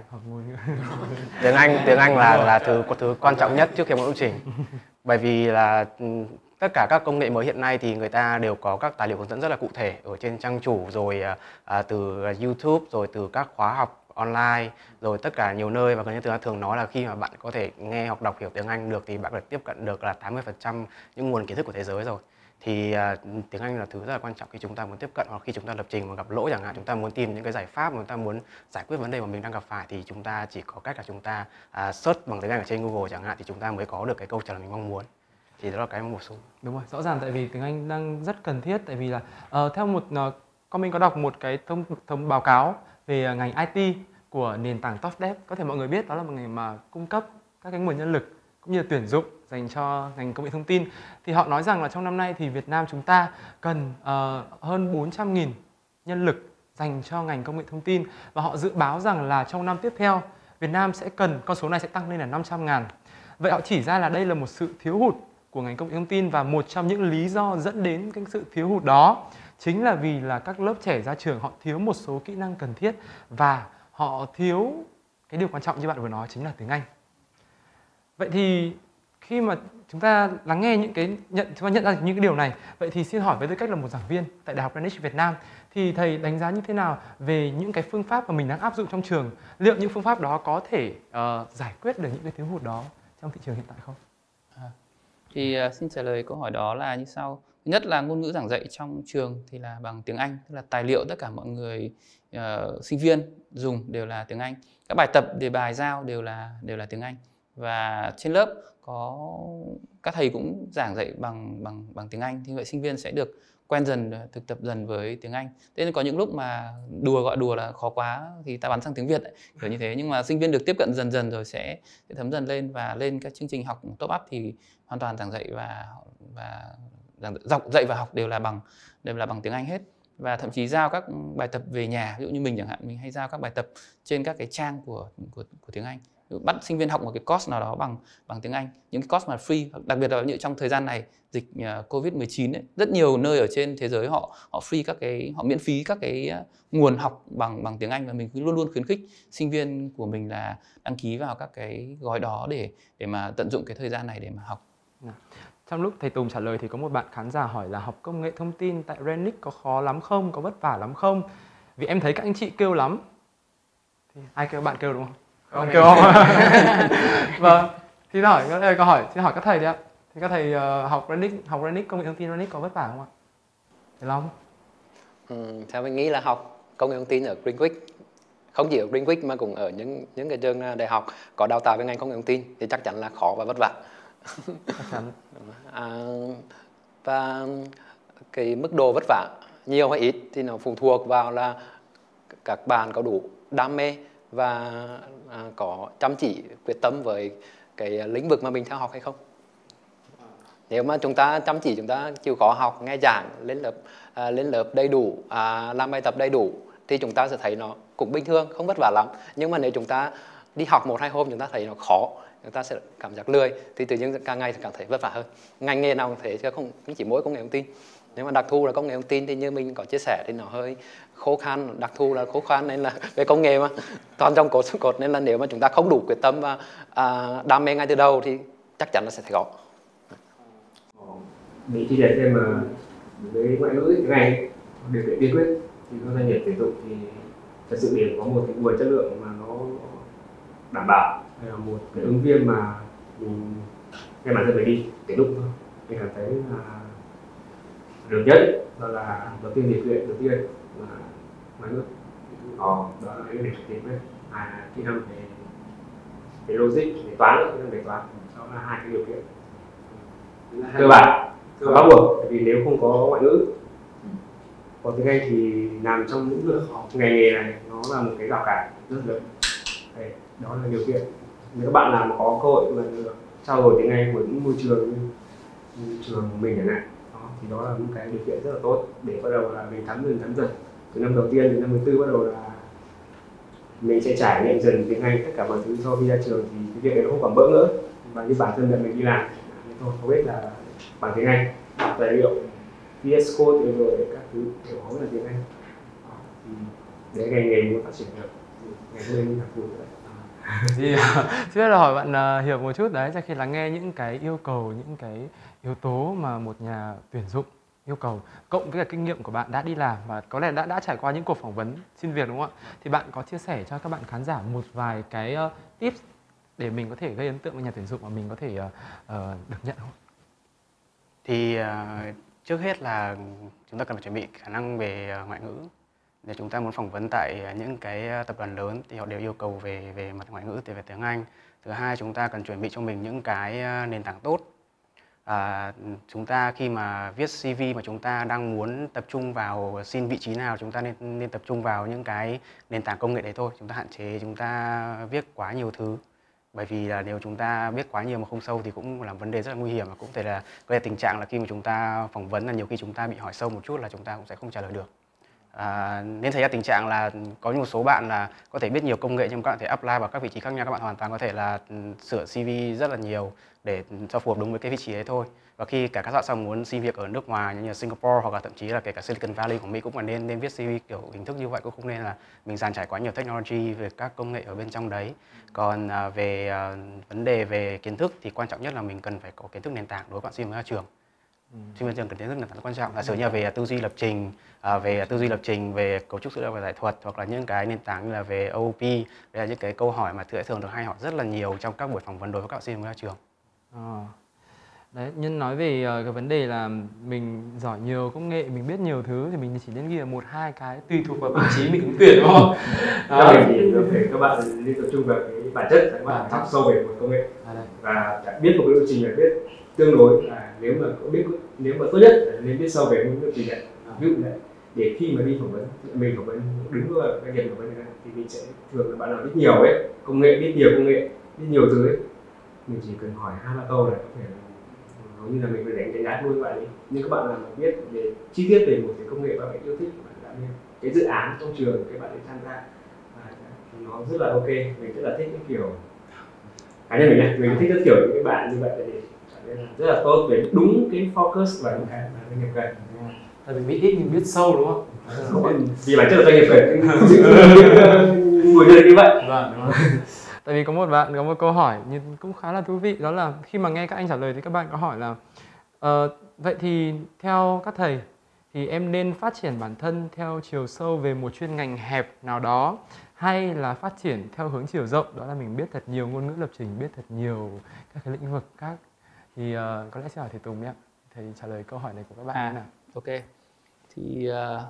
Tiếng Anh là thứ quan trọng nhất trước khi học ngôn ngữ lập trình. Bởi vì là tất cả các công nghệ mới hiện nay thì người ta đều có các tài liệu hướng dẫn rất là cụ thể ở trên trang chủ, rồi từ YouTube, rồi từ các khóa học online, rồi tất cả nhiều nơi. Và gần như tôi thường nói là khi mà bạn có thể nghe hoặc đọc hiểu tiếng Anh được thì bạn có thể tiếp cận được là 80% những nguồn kiến thức của thế giới rồi. Thì tiếng Anh là thứ rất là quan trọng khi chúng ta muốn tiếp cận, hoặc khi chúng ta lập trình mà gặp lỗi chẳng hạn, chúng ta muốn tìm những cái giải pháp mà chúng ta muốn giải quyết vấn đề mà mình đang gặp phải, thì chúng ta chỉ có cách là chúng ta search bằng tiếng Anh ở trên Google chẳng hạn, thì chúng ta mới có được cái câu trả lời mình mong muốn. Thì đó là cái bổ sung. Đúng rồi, rõ ràng tại vì tiếng Anh đang rất cần thiết, tại vì là theo một con mình có đọc một cái thông báo cáo về ngành IT của nền tảng TopDev, có thể mọi người biết đó là một ngành mà cung cấp các cái nguồn nhân lực cũng như là tuyển dụng dành cho ngành công nghệ thông tin. Thì họ nói rằng là trong năm nay thì Việt Nam chúng ta cần hơn 400.000 nhân lực dành cho ngành công nghệ thông tin, và họ dự báo rằng là trong năm tiếp theo Việt Nam sẽ cần, con số này sẽ tăng lên là 500.000. Vậy họ chỉ ra là đây là một sự thiếu hụt của ngành công nghệ thông tin, và một trong những lý do dẫn đến cái sự thiếu hụt đó chính là vì là các lớp trẻ ra trường họ thiếu một số kỹ năng cần thiết, và họ thiếu cái điều quan trọng như bạn vừa nói chính là tiếng Anh. Vậy thì khi mà chúng ta lắng nghe những cái chúng ta nhận ra những cái điều này, vậy thì xin hỏi với tư cách là một giảng viên tại Đại học Greenwich Việt Nam thì thầy đánh giá như thế nào về những cái phương pháp mà mình đang áp dụng trong trường? Liệu những phương pháp đó có thể giải quyết được những cái thiếu hụt đó trong thị trường hiện tại không? Thì xin trả lời câu hỏi đó là như sau. Thứ nhất là ngôn ngữ giảng dạy trong trường thì là bằng tiếng Anh, tức là tài liệu tất cả mọi người sinh viên dùng đều là tiếng Anh. Các bài tập, đề bài giao đều là tiếng Anh. Và trên lớp có các thầy cũng giảng dạy bằng tiếng Anh, thì vậy sinh viên sẽ được quen dần, thực tập dần với tiếng Anh. Thế nên có những lúc mà gọi đùa là khó quá thì ta bắn sang tiếng Việt ấy, kiểu như thế. Nhưng mà sinh viên được tiếp cận dần dần rồi sẽ thấm dần lên, và lên các chương trình học top up thì hoàn toàn giảng dạy và dạy và học đều là bằng tiếng Anh hết. Và thậm chí giao các bài tập về nhà, ví dụ như mình chẳng hạn, mình hay giao các bài tập trên các cái trang của tiếng Anh. Bắt sinh viên học một cái course nào đó bằng tiếng Anh, những cái course mà free, đặc biệt là như trong thời gian này dịch Covid-19 ấy, rất nhiều nơi ở trên thế giới họ free họ miễn phí các cái nguồn học bằng tiếng Anh, và mình cứ luôn luôn khuyến khích sinh viên của mình là đăng ký vào các cái gói đó để mà tận dụng cái thời gian này để mà học. Trong lúc thầy Tùng trả lời thì có một bạn khán giả hỏi là học công nghệ thông tin tại Greenwich có khó lắm không, có vất vả lắm không? Vì em thấy các anh chị kêu lắm. Thì ai kêu, bạn kêu đúng không? Không kêu không? Vâng. Thì câu hỏi xin hỏi các thầy đi ạ. Thì các thầy học Greenwich công nghệ thông tin Greenwich có vất vả không ạ? Thầy Long? Theo mình nghĩ là học công nghệ thông tin ở Greenwich, không chỉ ở Greenwich mà cũng ở những cái trường đại học có đào tạo về ngành công nghệ thông tin thì chắc chắn là khó và vất vả. Chắc chắn. Và cái mức độ vất vả nhiều hay ít thì nó phụ thuộc vào là các bạn có đủ đam mê và có chăm chỉ quyết tâm với cái lĩnh vực mà mình theo học hay không. Nếu mà chúng ta chăm chỉ, chúng ta chịu khó học, nghe giảng, lên lớp đầy đủ, làm bài tập đầy đủ thì chúng ta sẽ thấy nó cũng bình thường, không vất vả lắm. Nhưng mà nếu chúng ta đi học 1-2 hôm chúng ta thấy nó khó, chúng ta sẽ cảm giác lười, thì tự nhiên càng ngày thì cảm thấy vất vả hơn. Ngành nghề nào cũng thế, chứ không chỉ mỗi công nghệ thông tin. Nếu mà đặc thù là công nghệ thông tin thì như mình có chia sẻ thì nó hơi khó khăn, đặc thù là khó khăn, nên là về công nghệ mà toàn trong cột, nên là nếu mà chúng ta không đủ quyết tâm và đam mê ngay từ đầu thì chắc chắn là sẽ thấy khó. Mình chia sẻ thêm mà với ngoại ngữ tiếng Anh điều kiện tiên quyết thì các doanh nghiệp tuyển dụng thì thật sự để có một cái nguồn chất lượng mà nó đảm bảo, hay là một cái ứng viên mà mình cái bản thân phải đi tuyển dụng thôi, mình cảm thấy là được nhất đó là đầu tiên điều kiện đầu tiên là ngoại ngữ, đó là cái điểm tiền quyết, kỹ năng về logic, về toán, kỹ năng về toán, đó là hai cái điều kiện cơ bản bắt buộc. Vì nếu không có ngoại ngữ, có tiếng Anh thì làm trong lĩnh vực ngành nghề này nó là một cái rào cản rất lớn. Đó là điều kiện. Nếu các bạn nào có cơ hội mà trao dồi tiếng Anh của những môi trường như trường của mình chẳng hạn, thì đó là những cái điều kiện rất là tốt để bắt đầu là mình thấm dần. Từ năm đầu tiên đến năm thứ 4 bắt đầu là mình sẽ trải nghiệm dần tiếng Anh tất cả mọi thứ. Sau khi ra trường thì cái việc đấy nó không còn bỡ ngỡ, và như bản thân mình đi làm thôi, không biết là bằng tiếng Anh, tài liệu, VS Code rồi các thứ đều có là tiếng Anh. Thì đấy ngành nghề muốn phát triển được, ngành nghề đặc thù đấy. Thì xin phép là hỏi bạn Hiệp một chút đấy, sau khi lắng nghe những cái yêu cầu, những cái yếu tố mà một nhà tuyển dụng yêu cầu, cộng với cả kinh nghiệm của bạn đã đi làm và có lẽ đã trải qua những cuộc phỏng vấn xin việc, đúng không ạ? Thì bạn có chia sẻ cho các bạn khán giả một vài cái tips để mình có thể gây ấn tượng với nhà tuyển dụng mà mình có thể được nhận không? Thì trước hết là chúng ta cần phải chuẩn bị khả năng về ngoại ngữ. Để chúng ta muốn phỏng vấn tại những cái tập đoàn lớn thì họ đều yêu cầu về mặt ngoại ngữ, về tiếng Anh. Thứ hai, chúng ta cần chuẩn bị cho mình những cái nền tảng tốt. Chúng ta khi mà viết CV mà chúng ta đang muốn tập trung vào xin vị trí nào, chúng ta nên tập trung vào những cái nền tảng công nghệ đấy thôi. Chúng ta hạn chế chúng ta viết quá nhiều thứ. Bởi vì là nếu chúng ta viết quá nhiều mà không sâu thì cũng là vấn đề rất là nguy hiểm, và cũng có thể tình trạng là khi mà chúng ta phỏng vấn là nhiều khi chúng ta bị hỏi sâu một chút là chúng ta cũng sẽ không trả lời được. Nên thấy ra tình trạng là có một số bạn là có thể biết nhiều công nghệ nhưng các bạn thể apply vào các vị trí khác nhau, các bạn hoàn toàn có thể là sửa CV rất là nhiều để cho phù hợp đúng với cái vị trí đấy thôi. Và khi cả các bạn sau muốn xin việc ở nước ngoài như là Singapore hoặc là thậm chí là kể cả Silicon Valley của Mỹ cũng là nên viết CV kiểu hình thức như vậy, cũng không nên là mình dàn trải quá nhiều technology về các công nghệ ở bên trong đấy. Còn về vấn đề về kiến thức thì quan trọng nhất là mình cần phải có kiến thức nền tảng đối với bạn sinh viên ra trường. Sinh viên trường cần kiến thức nền tảng quan trọng, là sử như về tư duy lập trình, về cấu trúc dữ liệu và giải thuật, hoặc là những cái nền tảng như là về OOP. Đây là những cái câu hỏi mà thường được hay hỏi rất là nhiều trong các buổi phỏng vấn đối với các bạn sinh viên ra trường. Đấy, Nhân nói về cái vấn đề là mình giỏi nhiều công nghệ, mình biết nhiều thứ thì mình chỉ nên ghi là 1-2 cái tùy thuộc vào vị trí mình ứng tuyển, đúng không? Đó thì các bạn nên tập trung vào cái bản chất, các bạn học sâu về một công nghệ và biết một cái lộ trình, phải biết tương đối là nếu mà tốt nhất là nên biết sâu về một lộ trình này. Ví dụ này, để khi mà đi phỏng vấn, mình phỏng vấn đứng vào doanh nghiệp phỏng vấn này thì mình sẽ thường là bạn nào biết nhiều ấy, công nghệ, biết nhiều thứ ấy, mình chỉ cần hỏi 2-3 câu là có thể hầu như là mình phải đánh giá luôn các bạn ấy. Nhưng các bạn nào mà biết về chi tiết về một cái công nghệ bạn ấy yêu thích, bạn đã nên cái dự án trong trường các bạn ấy tham gia thì nó rất là ok. Mình rất là thích cái kiểu cá nhân mình này, mình thích rất kiểu những cái bạn như vậy để rất là tốt về đúng cái focus và những cái mà doanh nghiệp cần. Tại vì biết ít nhưng biết sâu, đúng không? Vì bản chất là doanh nghiệp cần nguồn nhân như vậy. Vâng, đúng rồi. Tại vì có một bạn có một câu hỏi nhưng cũng khá là thú vị, đó là khi mà nghe các anh trả lời thì các bạn có hỏi là vậy thì theo các thầy thì em nên phát triển bản thân theo chiều sâu về một chuyên ngành hẹp nào đó, hay là phát triển theo hướng chiều rộng, đó là mình biết thật nhiều ngôn ngữ lập trình, biết thật nhiều các cái lĩnh vực khác. Thì có lẽ sẽ hỏi thầy Tùng nhé, thầy trả lời câu hỏi này của các bạn nào. Ok, thì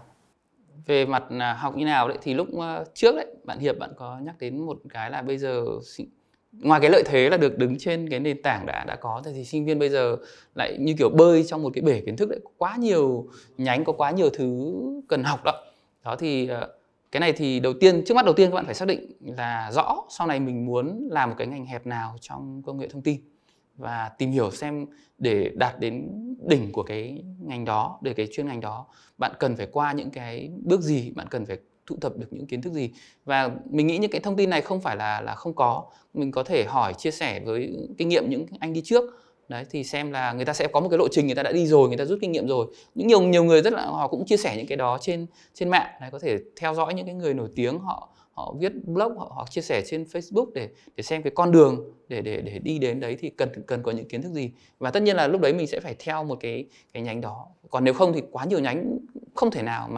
về mặt học như nào đấy thì lúc trước đấy bạn Hiệp bạn có nhắc đến một cái là bây giờ ngoài cái lợi thế là được đứng trên cái nền tảng đã có thì sinh viên bây giờ lại như kiểu bơi trong một cái bể kiến thức đấy, có quá nhiều nhánh, có quá nhiều thứ cần học đó. Đó thì cái này thì trước mắt đầu tiên các bạn phải xác định là rõ sau này mình muốn làm một cái ngành hẹp nào trong công nghệ thông tin, và tìm hiểu xem để đạt đến đỉnh của cái ngành đó, để cái chuyên ngành đó bạn cần phải qua những cái bước gì, bạn cần phải thu thập được những kiến thức gì. Và mình nghĩ những cái thông tin này không phải là không có, mình có thể hỏi chia sẻ với kinh nghiệm những anh đi trước. Đấy thì xem là người ta sẽ có một cái lộ trình, người ta đã đi rồi, người ta rút kinh nghiệm rồi. Nhiều người rất là họ cũng chia sẻ những cái đó trên mạng. Đấy, có thể theo dõi những cái người nổi tiếng, họ viết blog, họ chia sẻ trên Facebook để xem cái con đường để đi đến đấy thì cần có những kiến thức gì. Và tất nhiên là lúc đấy mình sẽ phải theo một cái nhánh đó. Còn nếu không thì quá nhiều nhánh không thể nào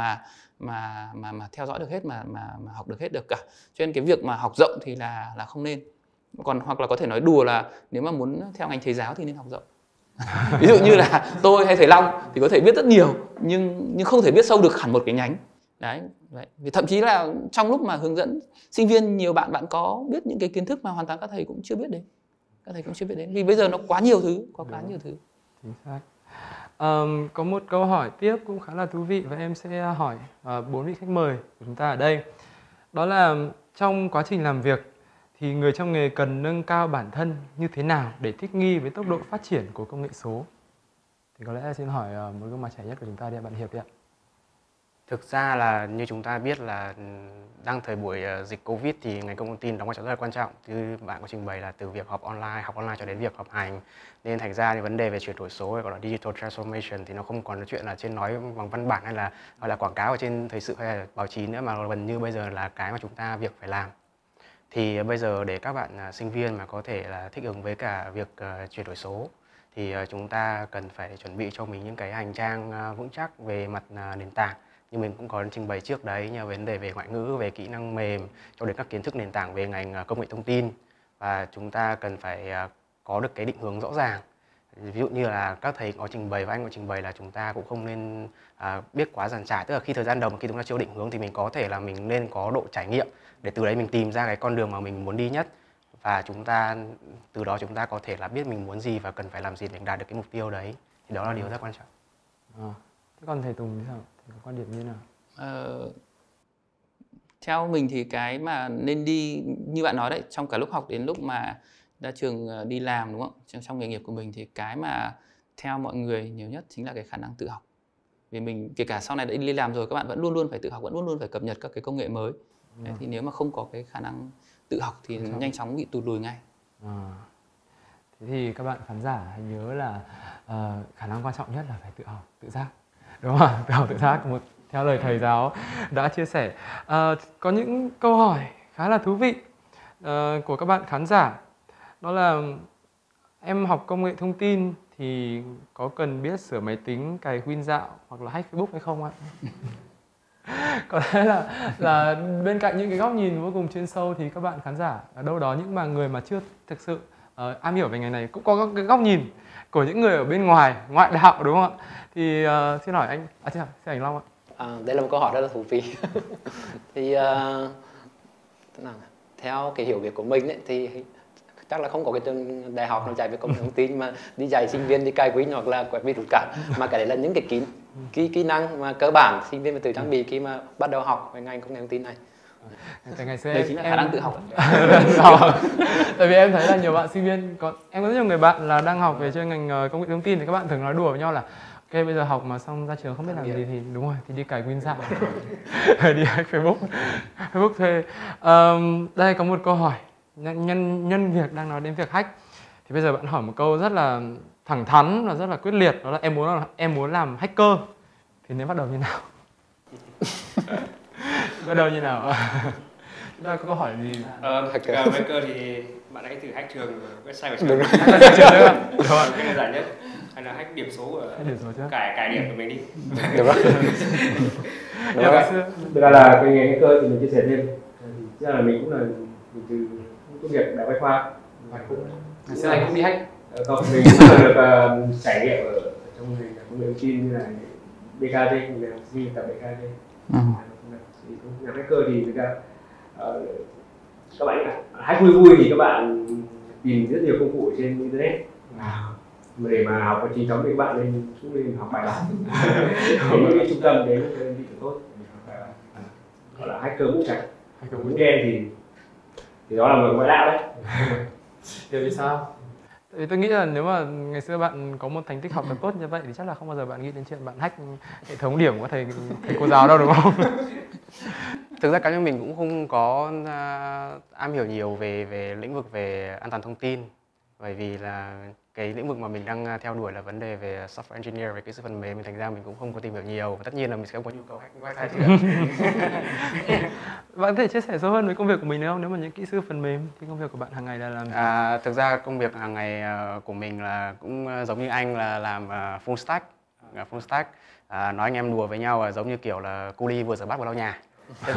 mà theo dõi được hết, mà học được hết được cả. Cho nên cái việc mà học rộng thì là không nên. Còn hoặc là có thể nói đùa là nếu mà muốn theo ngành thầy giáo thì nên học rộng. Ví dụ như là tôi hay thầy Long thì có thể biết rất nhiều nhưng không thể biết sâu được hẳn một cái nhánh. Đấy. Vì thậm chí là trong lúc mà hướng dẫn sinh viên, nhiều bạn có biết những cái kiến thức mà hoàn toàn các thầy cũng chưa biết đến. Vì bây giờ nó quá nhiều thứ, quá nhiều thứ. Chính xác. Có một câu hỏi tiếp cũng khá là thú vị và em sẽ hỏi 4 vị khách mời của chúng ta ở đây. Đó là trong quá trình làm việc thì người trong nghề cần nâng cao bản thân như thế nào để thích nghi với tốc độ phát triển của công nghệ số? Thì có lẽ xin hỏi một gương mặt trẻ nhất của chúng ta đi, bạn Hiệp đi ạ. Thực ra là như chúng ta biết là đang thời buổi dịch Covid thì ngành công nghệ thông tin đóng vai trò rất là quan trọng. Như bạn có trình bày là từ việc học online cho đến việc học hành. Nên thành ra thì vấn đề về chuyển đổi số hay gọi là digital transformation thì nó không còn là chuyện là trên nói bằng văn bản hay là gọi là quảng cáo ở trên thời sự hay là báo chí nữa, mà gần như bây giờ là cái mà chúng ta việc phải làm. Thì bây giờ để các bạn sinh viên mà có thể là thích ứng với cả việc chuyển đổi số thì chúng ta cần phải chuẩn bị cho mình những cái hành trang vững chắc về mặt nền tảng. Như mình cũng có trình bày trước đấy, như vấn đề về ngoại ngữ, về kỹ năng mềm, cho đến các kiến thức nền tảng về ngành công nghệ thông tin. Và chúng ta cần phải có được cái định hướng rõ ràng. Ví dụ như là các thầy có trình bày và anh có trình bày là chúng ta cũng không nên biết quá dàn trải. Tức là khi thời gian đầu mà khi chúng ta chưa định hướng thì mình có thể là mình nên có độ trải nghiệm để từ đấy mình tìm ra cái con đường mà mình muốn đi nhất. Và từ đó chúng ta có thể là biết mình muốn gì và cần phải làm gì để đạt được cái mục tiêu đấy. Thì đó là điều rất quan trọng. Thế còn thầy Tùng thì sao? Thầy có quan điểm như thế nào? Theo mình thì cái mà nên đi như bạn nói đấy, trong cả lúc học đến lúc mà ra trường đi làm, đúng không? Trong nghề nghiệp của mình thì cái mà theo mọi người nhiều nhất chính là cái khả năng tự học. Vì mình kể cả sau này đã đi làm rồi, các bạn vẫn luôn luôn phải tự học, vẫn luôn luôn phải cập nhật các cái công nghệ mới. Đấy, thì nếu mà không có cái khả năng tự học thì nhanh chóng bị tụt lùi ngay. Thế thì các bạn khán giả hãy nhớ là khả năng quan trọng nhất là phải tự học, tự giác. Đúng không? Tự học, tự giác, theo lời thầy giáo đã chia sẻ. Có những câu hỏi khá là thú vị của các bạn khán giả. Đó là em học công nghệ thông tin thì có cần biết sửa máy tính, cài Win dạo hoặc là hack Facebook hay không ạ? Có lẽ là bên cạnh những cái góc nhìn vô cùng chuyên sâu thì các bạn khán giả ở đâu đó, những người mà chưa thực sự am hiểu về ngành này cũng có cái góc nhìn của những người ở bên ngoài, ngoại đạo, đúng không ạ? Thì xin hỏi anh, xin anh Long ạ. Đây là một câu hỏi rất là thú vị. Thì theo cái hiểu biết của mình ấy, thì chắc là không có cái trường đại học nào dạy về công nghệ thông tin mà đi dạy sinh viên đi cài Win hoặc là quét virus cả, mà cái đấy là những cái kỹ năng mà cơ bản sinh viên phải tự trang bị khi mà bắt đầu học về ngành công nghệ thông tin này. Tại ngày xưa đây chính là khả năng tự học. Tại vì em thấy là nhiều bạn sinh viên, em có rất nhiều người bạn là đang học về chuyên ngành công nghệ thông tin thì các bạn thường nói đùa với nhau là ok, bây giờ học mà xong ra trường không biết làm gì thì đúng rồi, thì đi cài Win dạo, đi hack Facebook thuê. Đây có một câu hỏi nhân việc đang nói đến việc hack, thì bây giờ bạn hỏi một câu rất là thẳng thắn và rất là quyết liệt, đó là em muốn làm hacker thì nên bắt đầu như nào? Bắt đầu như nào? Chúng ta có câu hỏi gì? Hacker thì bạn hãy thử hack trường website của trường. Đúng rồi. Hack trường đấy ạ. Đúng rồi, cái đơn giản nhất. Hay là hack điểm số của cài điểm của mình đi. Đúng rồi. Đúng rồi. Thực ra là cái nghề hacker thì mình chia sẻ thêm. Thì chắc là mình cũng là từ tốt nghiệp đại bách khoa. Xưa anh cũng đi hack. Không, mình cũng được trải nghiệm ở trong ngành công nghệ thông tin như là BKT, mình là học sinh tập BKT. Thì làm hacker thì thực ra các bạn hack vui thì các bạn tìm rất nhiều công cụ trên internet. Mà để mà học chính thống thì các bạn nên học bài bản. Những cái trung tâm đến đơn vị tốt gọi là hacker mũ trắng, hacker mũ đen thì đó là một ngoại đạo đấy. Điều vì sao? Tại vì tôi nghĩ là nếu mà ngày xưa bạn có một thành tích học tập tốt như vậy thì chắc là không bao giờ bạn nghĩ đến chuyện bạn hack hệ thống điểm của thầy cô giáo đâu, đúng không? Thực ra cá nhân mình cũng không có am hiểu nhiều về lĩnh vực về an toàn thông tin, bởi vì là cái lĩnh vực mà mình đang theo đuổi là vấn đề về software engineer, về kỹ sư phần mềm, thành ra mình cũng không có tìm hiểu nhiều. Và tất nhiên là mình sẽ không có nhu cầu hack website. Bạn có thể chia sẻ sâu hơn về công việc của mình được không? Nếu mà những kỹ sư phần mềm thì công việc của bạn hàng ngày là làm gì? Thực ra công việc hàng ngày của mình là cũng giống như anh là làm full stack. Nói anh em đùa với nhau là giống như kiểu là cu li vừa rửa bát vừa lau nhà. Tức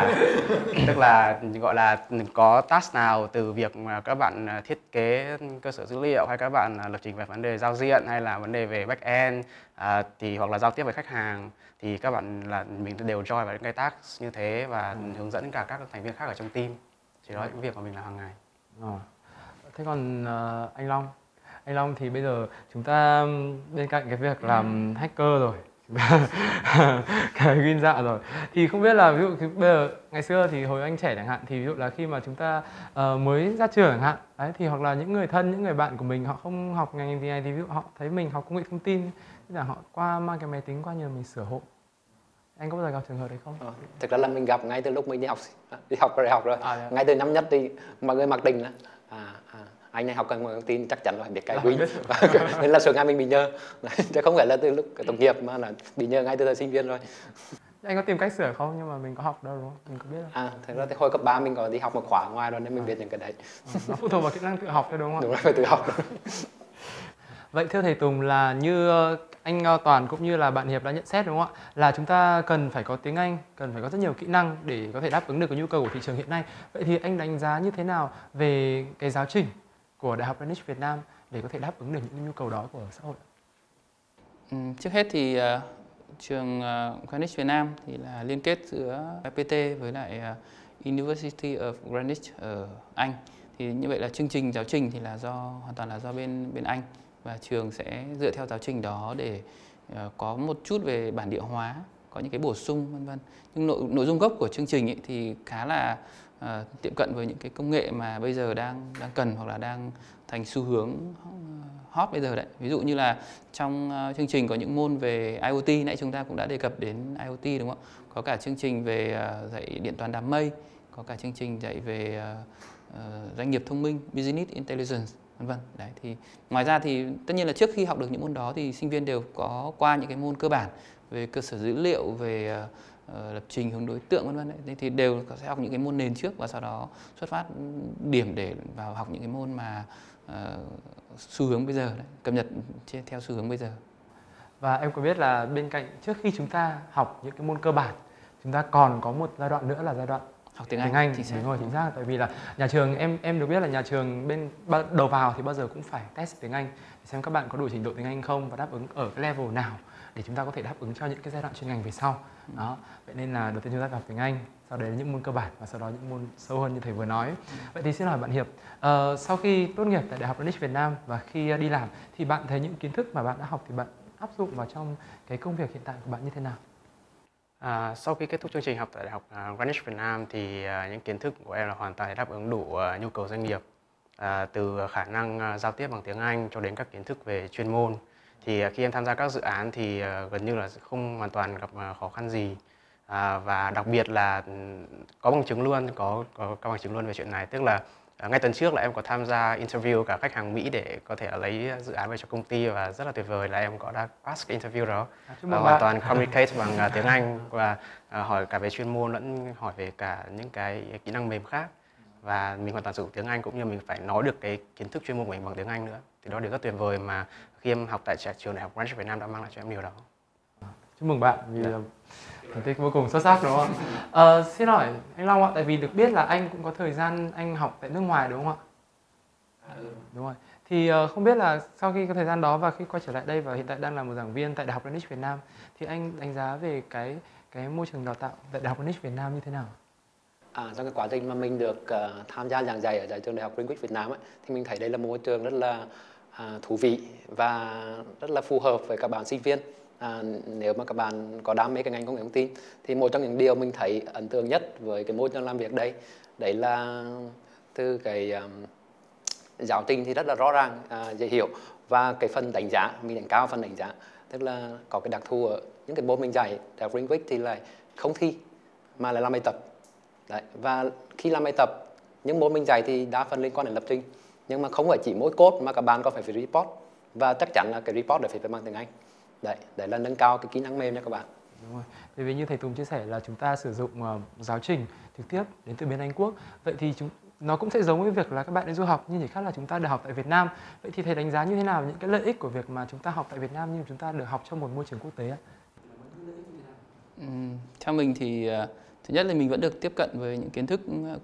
là gọi là có task nào từ việc mà các bạn thiết kế cơ sở dữ liệu, hay các bạn lập trình về vấn đề giao diện, hay là vấn đề về back-end, thì hoặc là giao tiếp với khách hàng, thì các bạn là mình đều join vào những cái task như thế và hướng dẫn cả các thành viên khác ở trong team. Chỉ đó là những việc mà mình làm hàng ngày. Thế còn anh Long thì bây giờ chúng ta bên cạnh cái việc làm hacker rồi, cái Win dạ rồi, thì không biết là ví dụ bây giờ ngày xưa thì hồi anh trẻ chẳng hạn, thì ví dụ là khi mà chúng ta mới ra trường chẳng hạn đấy, thì hoặc là những người thân, những người bạn của mình họ không học ngành gì này, thì ví dụ họ thấy mình học công nghệ thông tin là họ mang cái máy tính qua nhờ mình sửa hộ. Anh có bao giờ gặp trường hợp đấy không? Thực ra là mình gặp ngay từ lúc mình đi học đại học rồi. Ngay từ năm nhất thì mọi người mặc định là anh này học công nghệ thông tin chắc chắn là phải biết cái Win. Nên là suốt ngày mình bị nhờ. Chứ không phải là từ lúc tốt nghiệp mà là bị nhờ ngay từ thời sinh viên rồi. Anh có tìm cách sửa không? Nhưng mà mình có học đâu đúng không? Mình có biết không? Thật ra thì hồi cấp 3 mình có đi học một khóa ngoài rồi nên mình biết những cái đấy. Nó phụ thuộc vào kỹ năng tự học thôi đúng không? Đúng rồi, phải tự học. Vậy thưa thầy Tùng, là như anh Toàn cũng như là bạn Hiệp đã nhận xét đúng không ạ? Là chúng ta cần phải có tiếng Anh, cần phải có rất nhiều kỹ năng để có thể đáp ứng được cái nhu cầu của thị trường hiện nay. Vậy thì anh đánh giá như thế nào về cái giáo trình của Đại học Greenwich Việt Nam để có thể đáp ứng được những nhu cầu đó của xã hội? Trước hết thì trường Greenwich Việt Nam thì là liên kết giữa FPT với lại University of Greenwich ở Anh. Thì như vậy là chương trình giáo trình thì là hoàn toàn là do bên Anh, và trường sẽ dựa theo giáo trình đó để có một chút về bản địa hóa, có những cái bổ sung vân vân. Nhưng nội dung gốc của chương trình ấy thì khá là tiệm cận với những cái công nghệ mà bây giờ đang cần hoặc là đang thành xu hướng hot bây giờ đấy. Ví dụ như là trong chương trình có những môn về IoT, nãy chúng ta cũng đã đề cập đến IoT đúng không ạ? Có cả chương trình về dạy điện toán đám mây, có cả chương trình dạy về doanh nghiệp thông minh, business intelligence, vân vân. Đấy thì ngoài ra thì tất nhiên là trước khi học được những môn đó thì sinh viên đều có qua những cái môn cơ bản về cơ sở dữ liệu, về lập trình, hướng đối tượng, vân vân. Thì đều sẽ học những cái môn nền trước và sau đó xuất phát điểm để vào học những cái môn mà xu hướng bây giờ đấy, cập nhật theo xu hướng bây giờ. Và em có biết là bên cạnh trước khi chúng ta học những cái môn cơ bản, chúng ta còn có một giai đoạn nữa là giai đoạn học tiếng Anh. Đúng rồi, chính xác. Tại vì là nhà trường em được biết là nhà trường bên đầu vào thì bao giờ cũng phải test tiếng Anh để xem các bạn có đủ trình độ tiếng Anh không và đáp ứng ở cái level nào để chúng ta có thể đáp ứng cho những cái giai đoạn chuyên ngành về sau. Đó. Vậy nên là đầu tiên chúng ta phải học tiếng Anh, sau đấy là những môn cơ bản và sau đó những môn sâu hơn như thầy vừa nói. Vậy thì xin hỏi bạn Hiệp, sau khi tốt nghiệp tại Đại học Greenwich Việt Nam và khi đi làm thì bạn thấy những kiến thức mà bạn đã học thì bạn áp dụng vào trong cái công việc hiện tại của bạn như thế nào? Sau khi kết thúc chương trình học tại Đại học Greenwich Việt Nam thì những kiến thức của em là hoàn toàn đáp ứng đủ nhu cầu doanh nghiệp, từ khả năng giao tiếp bằng tiếng Anh cho đến các kiến thức về chuyên môn. Thì khi em tham gia các dự án thì gần như là không hoàn toàn gặp khó khăn gì, và đặc biệt là có bằng chứng luôn, có bằng chứng luôn về chuyện này. Tức là ngay tuần trước là em có tham gia interview cả khách hàng Mỹ để có thể lấy dự án về cho công ty, và rất là tuyệt vời là em đã pass cái interview đó và hoàn toàn communicate bằng tiếng Anh và hỏi cả về chuyên môn lẫn hỏi về cả những cái kỹ năng mềm khác, và mình hoàn toàn sử dụng tiếng Anh cũng như mình phải nói được cái kiến thức chuyên môn của mình bằng tiếng Anh nữa. Thì đó là điều rất tuyệt vời mà khi em học tại trường Đại học Greenwich Việt Nam đã mang lại cho em điều đó. Chúc mừng bạn vì thành tích vô cùng xuất sắc đúng không? Xin hỏi anh Long ạ, tại vì được biết là anh cũng có thời gian anh học tại nước ngoài đúng không ạ? Đúng rồi. Thì không biết là sau khi có thời gian đó và khi quay trở lại đây và hiện tại đang là một giảng viên tại Đại học Greenwich Việt Nam thì anh đánh giá về cái môi trường đào tạo tại Đại học Greenwich Việt Nam như thế nào? Trong cái quá trình mà mình được tham gia giảng dạy ở trường Đại học Greenwich Việt Nam ấy, thì mình thấy đây là một môi trường rất là thú vị và rất là phù hợp với các bạn sinh viên. Nếu mà các bạn có đam mê cái ngành công nghệ thông tin thì một trong những điều mình thấy ấn tượng nhất với cái môi trường làm việc đây, đấy là từ cái giáo trình thì rất là rõ ràng, dễ hiểu, và cái phần đánh giá mình đánh cao phần đánh giá, tức là có cái đặc thù ở những cái môn mình dạy Đại học Greenwich thì lại không thi mà lại làm bài tập. Đấy, và khi làm bài tập những môn mình dạy thì đa phần liên quan đến lập trình, nhưng mà không phải chỉ mỗi code mà các bạn còn phải report, và chắc chắn là cái report phải bằng tiếng Anh. Đấy là nâng cao cái kỹ năng mềm cho các bạn. Đúng rồi. Bởi vì như thầy Tùng chia sẻ là chúng ta sử dụng giáo trình trực tiếp đến từ bên Anh Quốc. Vậy thì nó cũng sẽ giống với việc là các bạn đi du học, nhưng chỉ khác là chúng ta được học tại Việt Nam. Vậy thì thầy đánh giá như thế nào những cái lợi ích của việc mà chúng ta học tại Việt Nam nhưng chúng ta được học trong một môi trường quốc tế ạ? Theo mình thì thứ nhất là mình vẫn được tiếp cận với những kiến thức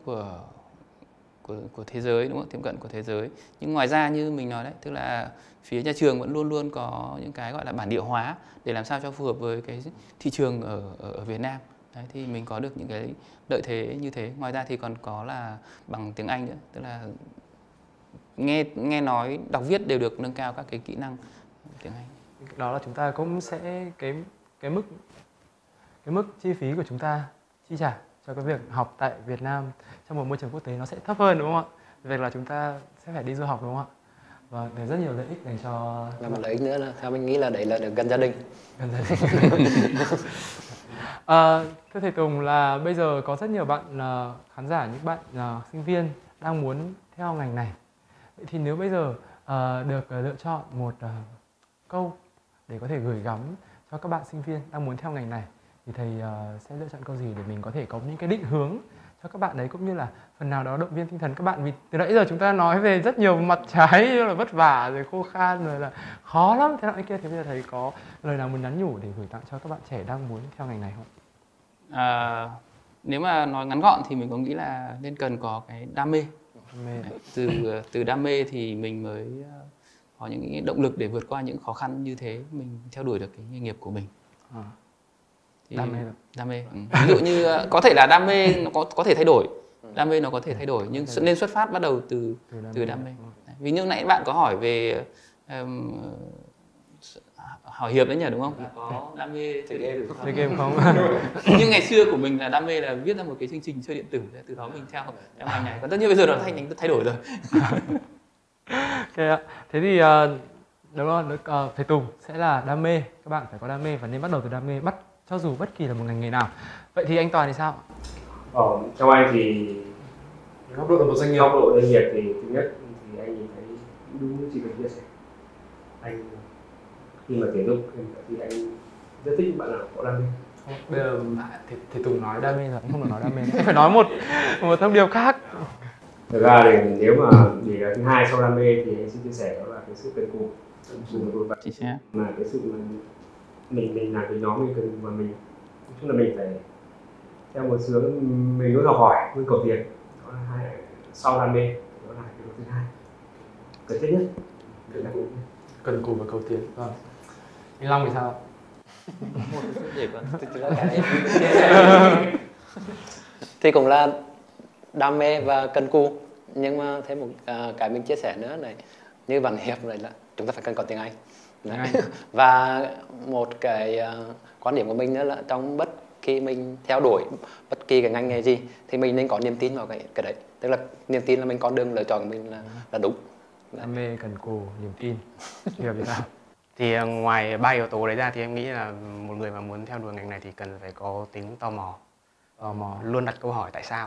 của thế giới, đúng không? Tiếp cận của thế giới. Nhưng ngoài ra như mình nói đấy, tức là phía nhà trường vẫn luôn luôn có những cái gọi là bản địa hóa để làm sao cho phù hợp với cái thị trường ở Việt Nam. Đấy, thì mình có được những cái lợi thế như thế. Ngoài ra thì còn có là bằng tiếng Anh nữa, tức là nghe nói, đọc viết đều được nâng cao các cái kỹ năng tiếng Anh. Đó là chúng ta cũng sẽ cái mức chi phí của chúng ta chi trả cho cái việc học tại Việt Nam trong một môi trường quốc tế nó sẽ thấp hơn đúng không ạ? Việc là chúng ta sẽ phải đi du học đúng không ạ? Và để rất nhiều lợi ích dành cho và một lợi ích nữa là theo mình nghĩ là đấy là được gần gia đình. Thưa thầy Tùng, là bây giờ có rất nhiều bạn khán giả, những bạn sinh viên đang muốn theo ngành này. Vậy thì nếu bây giờ được lựa chọn một câu để có thể gửi gắm cho các bạn sinh viên đang muốn theo ngành này thì thầy sẽ lựa chọn câu gì để mình có thể có những cái định hướng cho các bạn đấy, cũng như là phần nào đó động viên tinh thần các bạn, vì từ nãy giờ chúng ta nói về rất nhiều mặt trái như là vất vả rồi khô khan rồi là khó lắm thế nào cái kia, thì bây giờ thầy có lời nào muốn nhắn nhủ để gửi tặng cho các bạn trẻ đang muốn theo ngành này không? Nếu mà nói ngắn gọn thì mình có nghĩ là nên cần có cái đam mê. Từ đam mê thì mình mới có những động lực để vượt qua những khó khăn như thế, mình theo đuổi được cái nghề nghiệp của mình. Đam mê. Ví dụ như có thể là đam mê nó có thể thay đổi, đam mê nó có thể thay đổi, nhưng nên xuất phát bắt đầu từ đam mê. Vì như nãy bạn có hỏi về hỏi Hiệp đấy nhỉ, đúng không? Có đam mê chơi game không? Nhưng ngày xưa của mình là đam mê là viết ra một cái chương trình chơi điện tử, từ đó mình theo ngành này. Còn tất nhiên bây giờ nó thay đổi rồi. Okay ạ. Thế thì đúng rồi, thầy Tùng sẽ là đam mê, các bạn phải có đam mê và nên bắt đầu từ đam mê, cho dù bất kỳ là một ngành nghề nào. Vậy thì anh Toàn thì sao? Trong anh thì Góc độ là một doanh nghiệp. Góc độ doanh nghiệp thì thứ nhất thì anh nhìn thấy đúng như chị Bình chia sẻ. Anh khi mà tuyển dụng thì anh rất thích bạn nào có đam mê. Bây giờ thầy Tùng nói đam mê rồi, anh không được nói đam mê. Anh phải nói một thông điệp khác. Thực ra thì nếu mà để là thứ hai sau đam mê thì anh xin chia sẻ đó là cái sự cần cù, mà cái sự mà mình làm cái nhóm mình cần, mà mình nói chung là mình phải theo một hướng mình luôn học hỏi, luôn cầu tiền. Đó là hai sau đam mê, đó là cái thứ hai cần thiết nhất. Cần cù và cầu tiến. Vâng. Anh Long thì sao? Thì cũng là đam mê và cần cù, nhưng mà thêm một cái mình chia sẻ nữa này, như bạn Hiệp này là chúng ta phải cần có tiếng Anh. Và một cái quan điểm của mình nữa là trong bất kỳ mình theo đuổi bất kỳ cái ngành nghề gì thì mình nên có niềm tin vào cái đấy, tức là niềm tin là mình con đường lựa chọn của mình là đúng. Đam mê, cần cù, niềm tin. Hiệp thì sao? Thì ngoài 3 yếu tố đấy ra thì em nghĩ là một người mà muốn theo đuổi ngành này thì cần phải có tính tò mò, luôn đặt câu hỏi tại sao.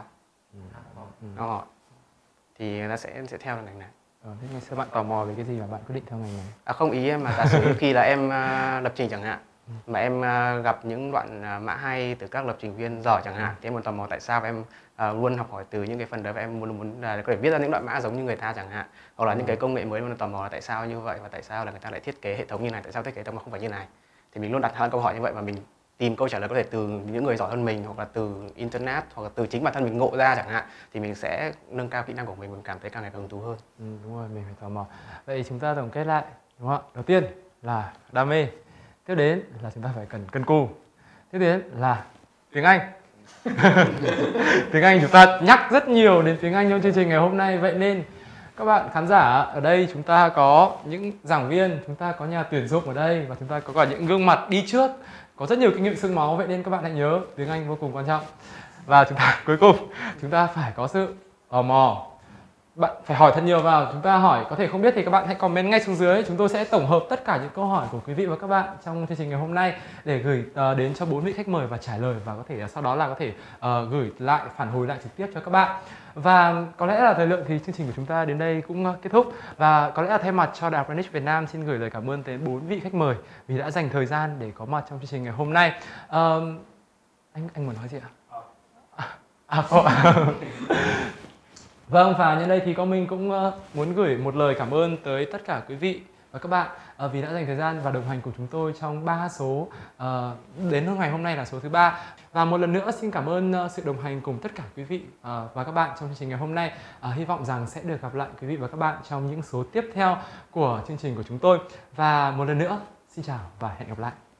Thì người ta sẽ theo ngành này. Thế ngày xưa bạn tò mò về cái gì mà bạn quyết định theo ngành này? Không, ý em mà giả sử khi là em lập trình chẳng hạn, mà em gặp những đoạn mã hay từ các lập trình viên giỏi chẳng hạn, thì em muốn tò mò tại sao, và em luôn học hỏi từ những cái phần đấy, và em muốn có thể viết ra những đoạn mã giống như người ta chẳng hạn, hoặc là những cái công nghệ mới mà tò mò là tại sao như vậy, và tại sao là người ta lại thiết kế hệ thống như này, tại sao thiết kế hệ thống mà không phải như này. Thì mình luôn đặt hai câu hỏi như vậy, và mình tìm câu trả lời có thể từ những người giỏi hơn mình, hoặc là từ internet, hoặc là từ chính bản thân mình ngộ ra chẳng hạn, thì mình sẽ nâng cao kỹ năng của mình cảm thấy càng ngày càng hứng thú hơn. Đúng rồi, mình phải tò mò. Vậy chúng ta tổng kết lại, đúng không ạ? Đầu tiên là đam mê, tiếp đến là chúng ta phải cần cù, tiếp đến là tiếng Anh. Tiếng Anh chúng ta nhắc rất nhiều đến tiếng Anh trong chương trình ngày hôm nay, vậy nên các bạn khán giả ở đây chúng ta có những giảng viên, chúng ta có nhà tuyển dụng ở đây, và chúng ta có cả những gương mặt đi trước, có rất nhiều kinh nghiệm xương máu, vậy nên các bạn hãy nhớ tiếng Anh vô cùng quan trọng. Và chúng ta cuối cùng chúng ta phải có sự tò mò. Bạn phải hỏi thật nhiều vào, chúng ta hỏi có thể không biết thì các bạn hãy comment ngay xuống dưới, chúng tôi sẽ tổng hợp tất cả những câu hỏi của quý vị và các bạn trong chương trình ngày hôm nay để gửi đến cho 4 vị khách mời và trả lời, và có thể sau đó là có thể gửi lại, phản hồi lại trực tiếp cho các bạn. Và có lẽ là thời lượng thì chương trình của chúng ta đến đây cũng kết thúc, và có lẽ là thay mặt cho Đại học Greenwich Việt Nam xin gửi lời cảm ơn đến 4 vị khách mời vì đã dành thời gian để có mặt trong chương trình ngày hôm nay. Anh muốn nói gì ạ? Vâng, và nhân đây thì con mình cũng muốn gửi một lời cảm ơn tới tất cả quý vị và các bạn vì đã dành thời gian và đồng hành cùng chúng tôi trong 3 số đến ngày hôm nay là số thứ 3. Và một lần nữa xin cảm ơn sự đồng hành cùng tất cả quý vị và các bạn trong chương trình ngày hôm nay. Hy vọng rằng sẽ được gặp lại quý vị và các bạn trong những số tiếp theo của chương trình của chúng tôi. Và một lần nữa xin chào và hẹn gặp lại.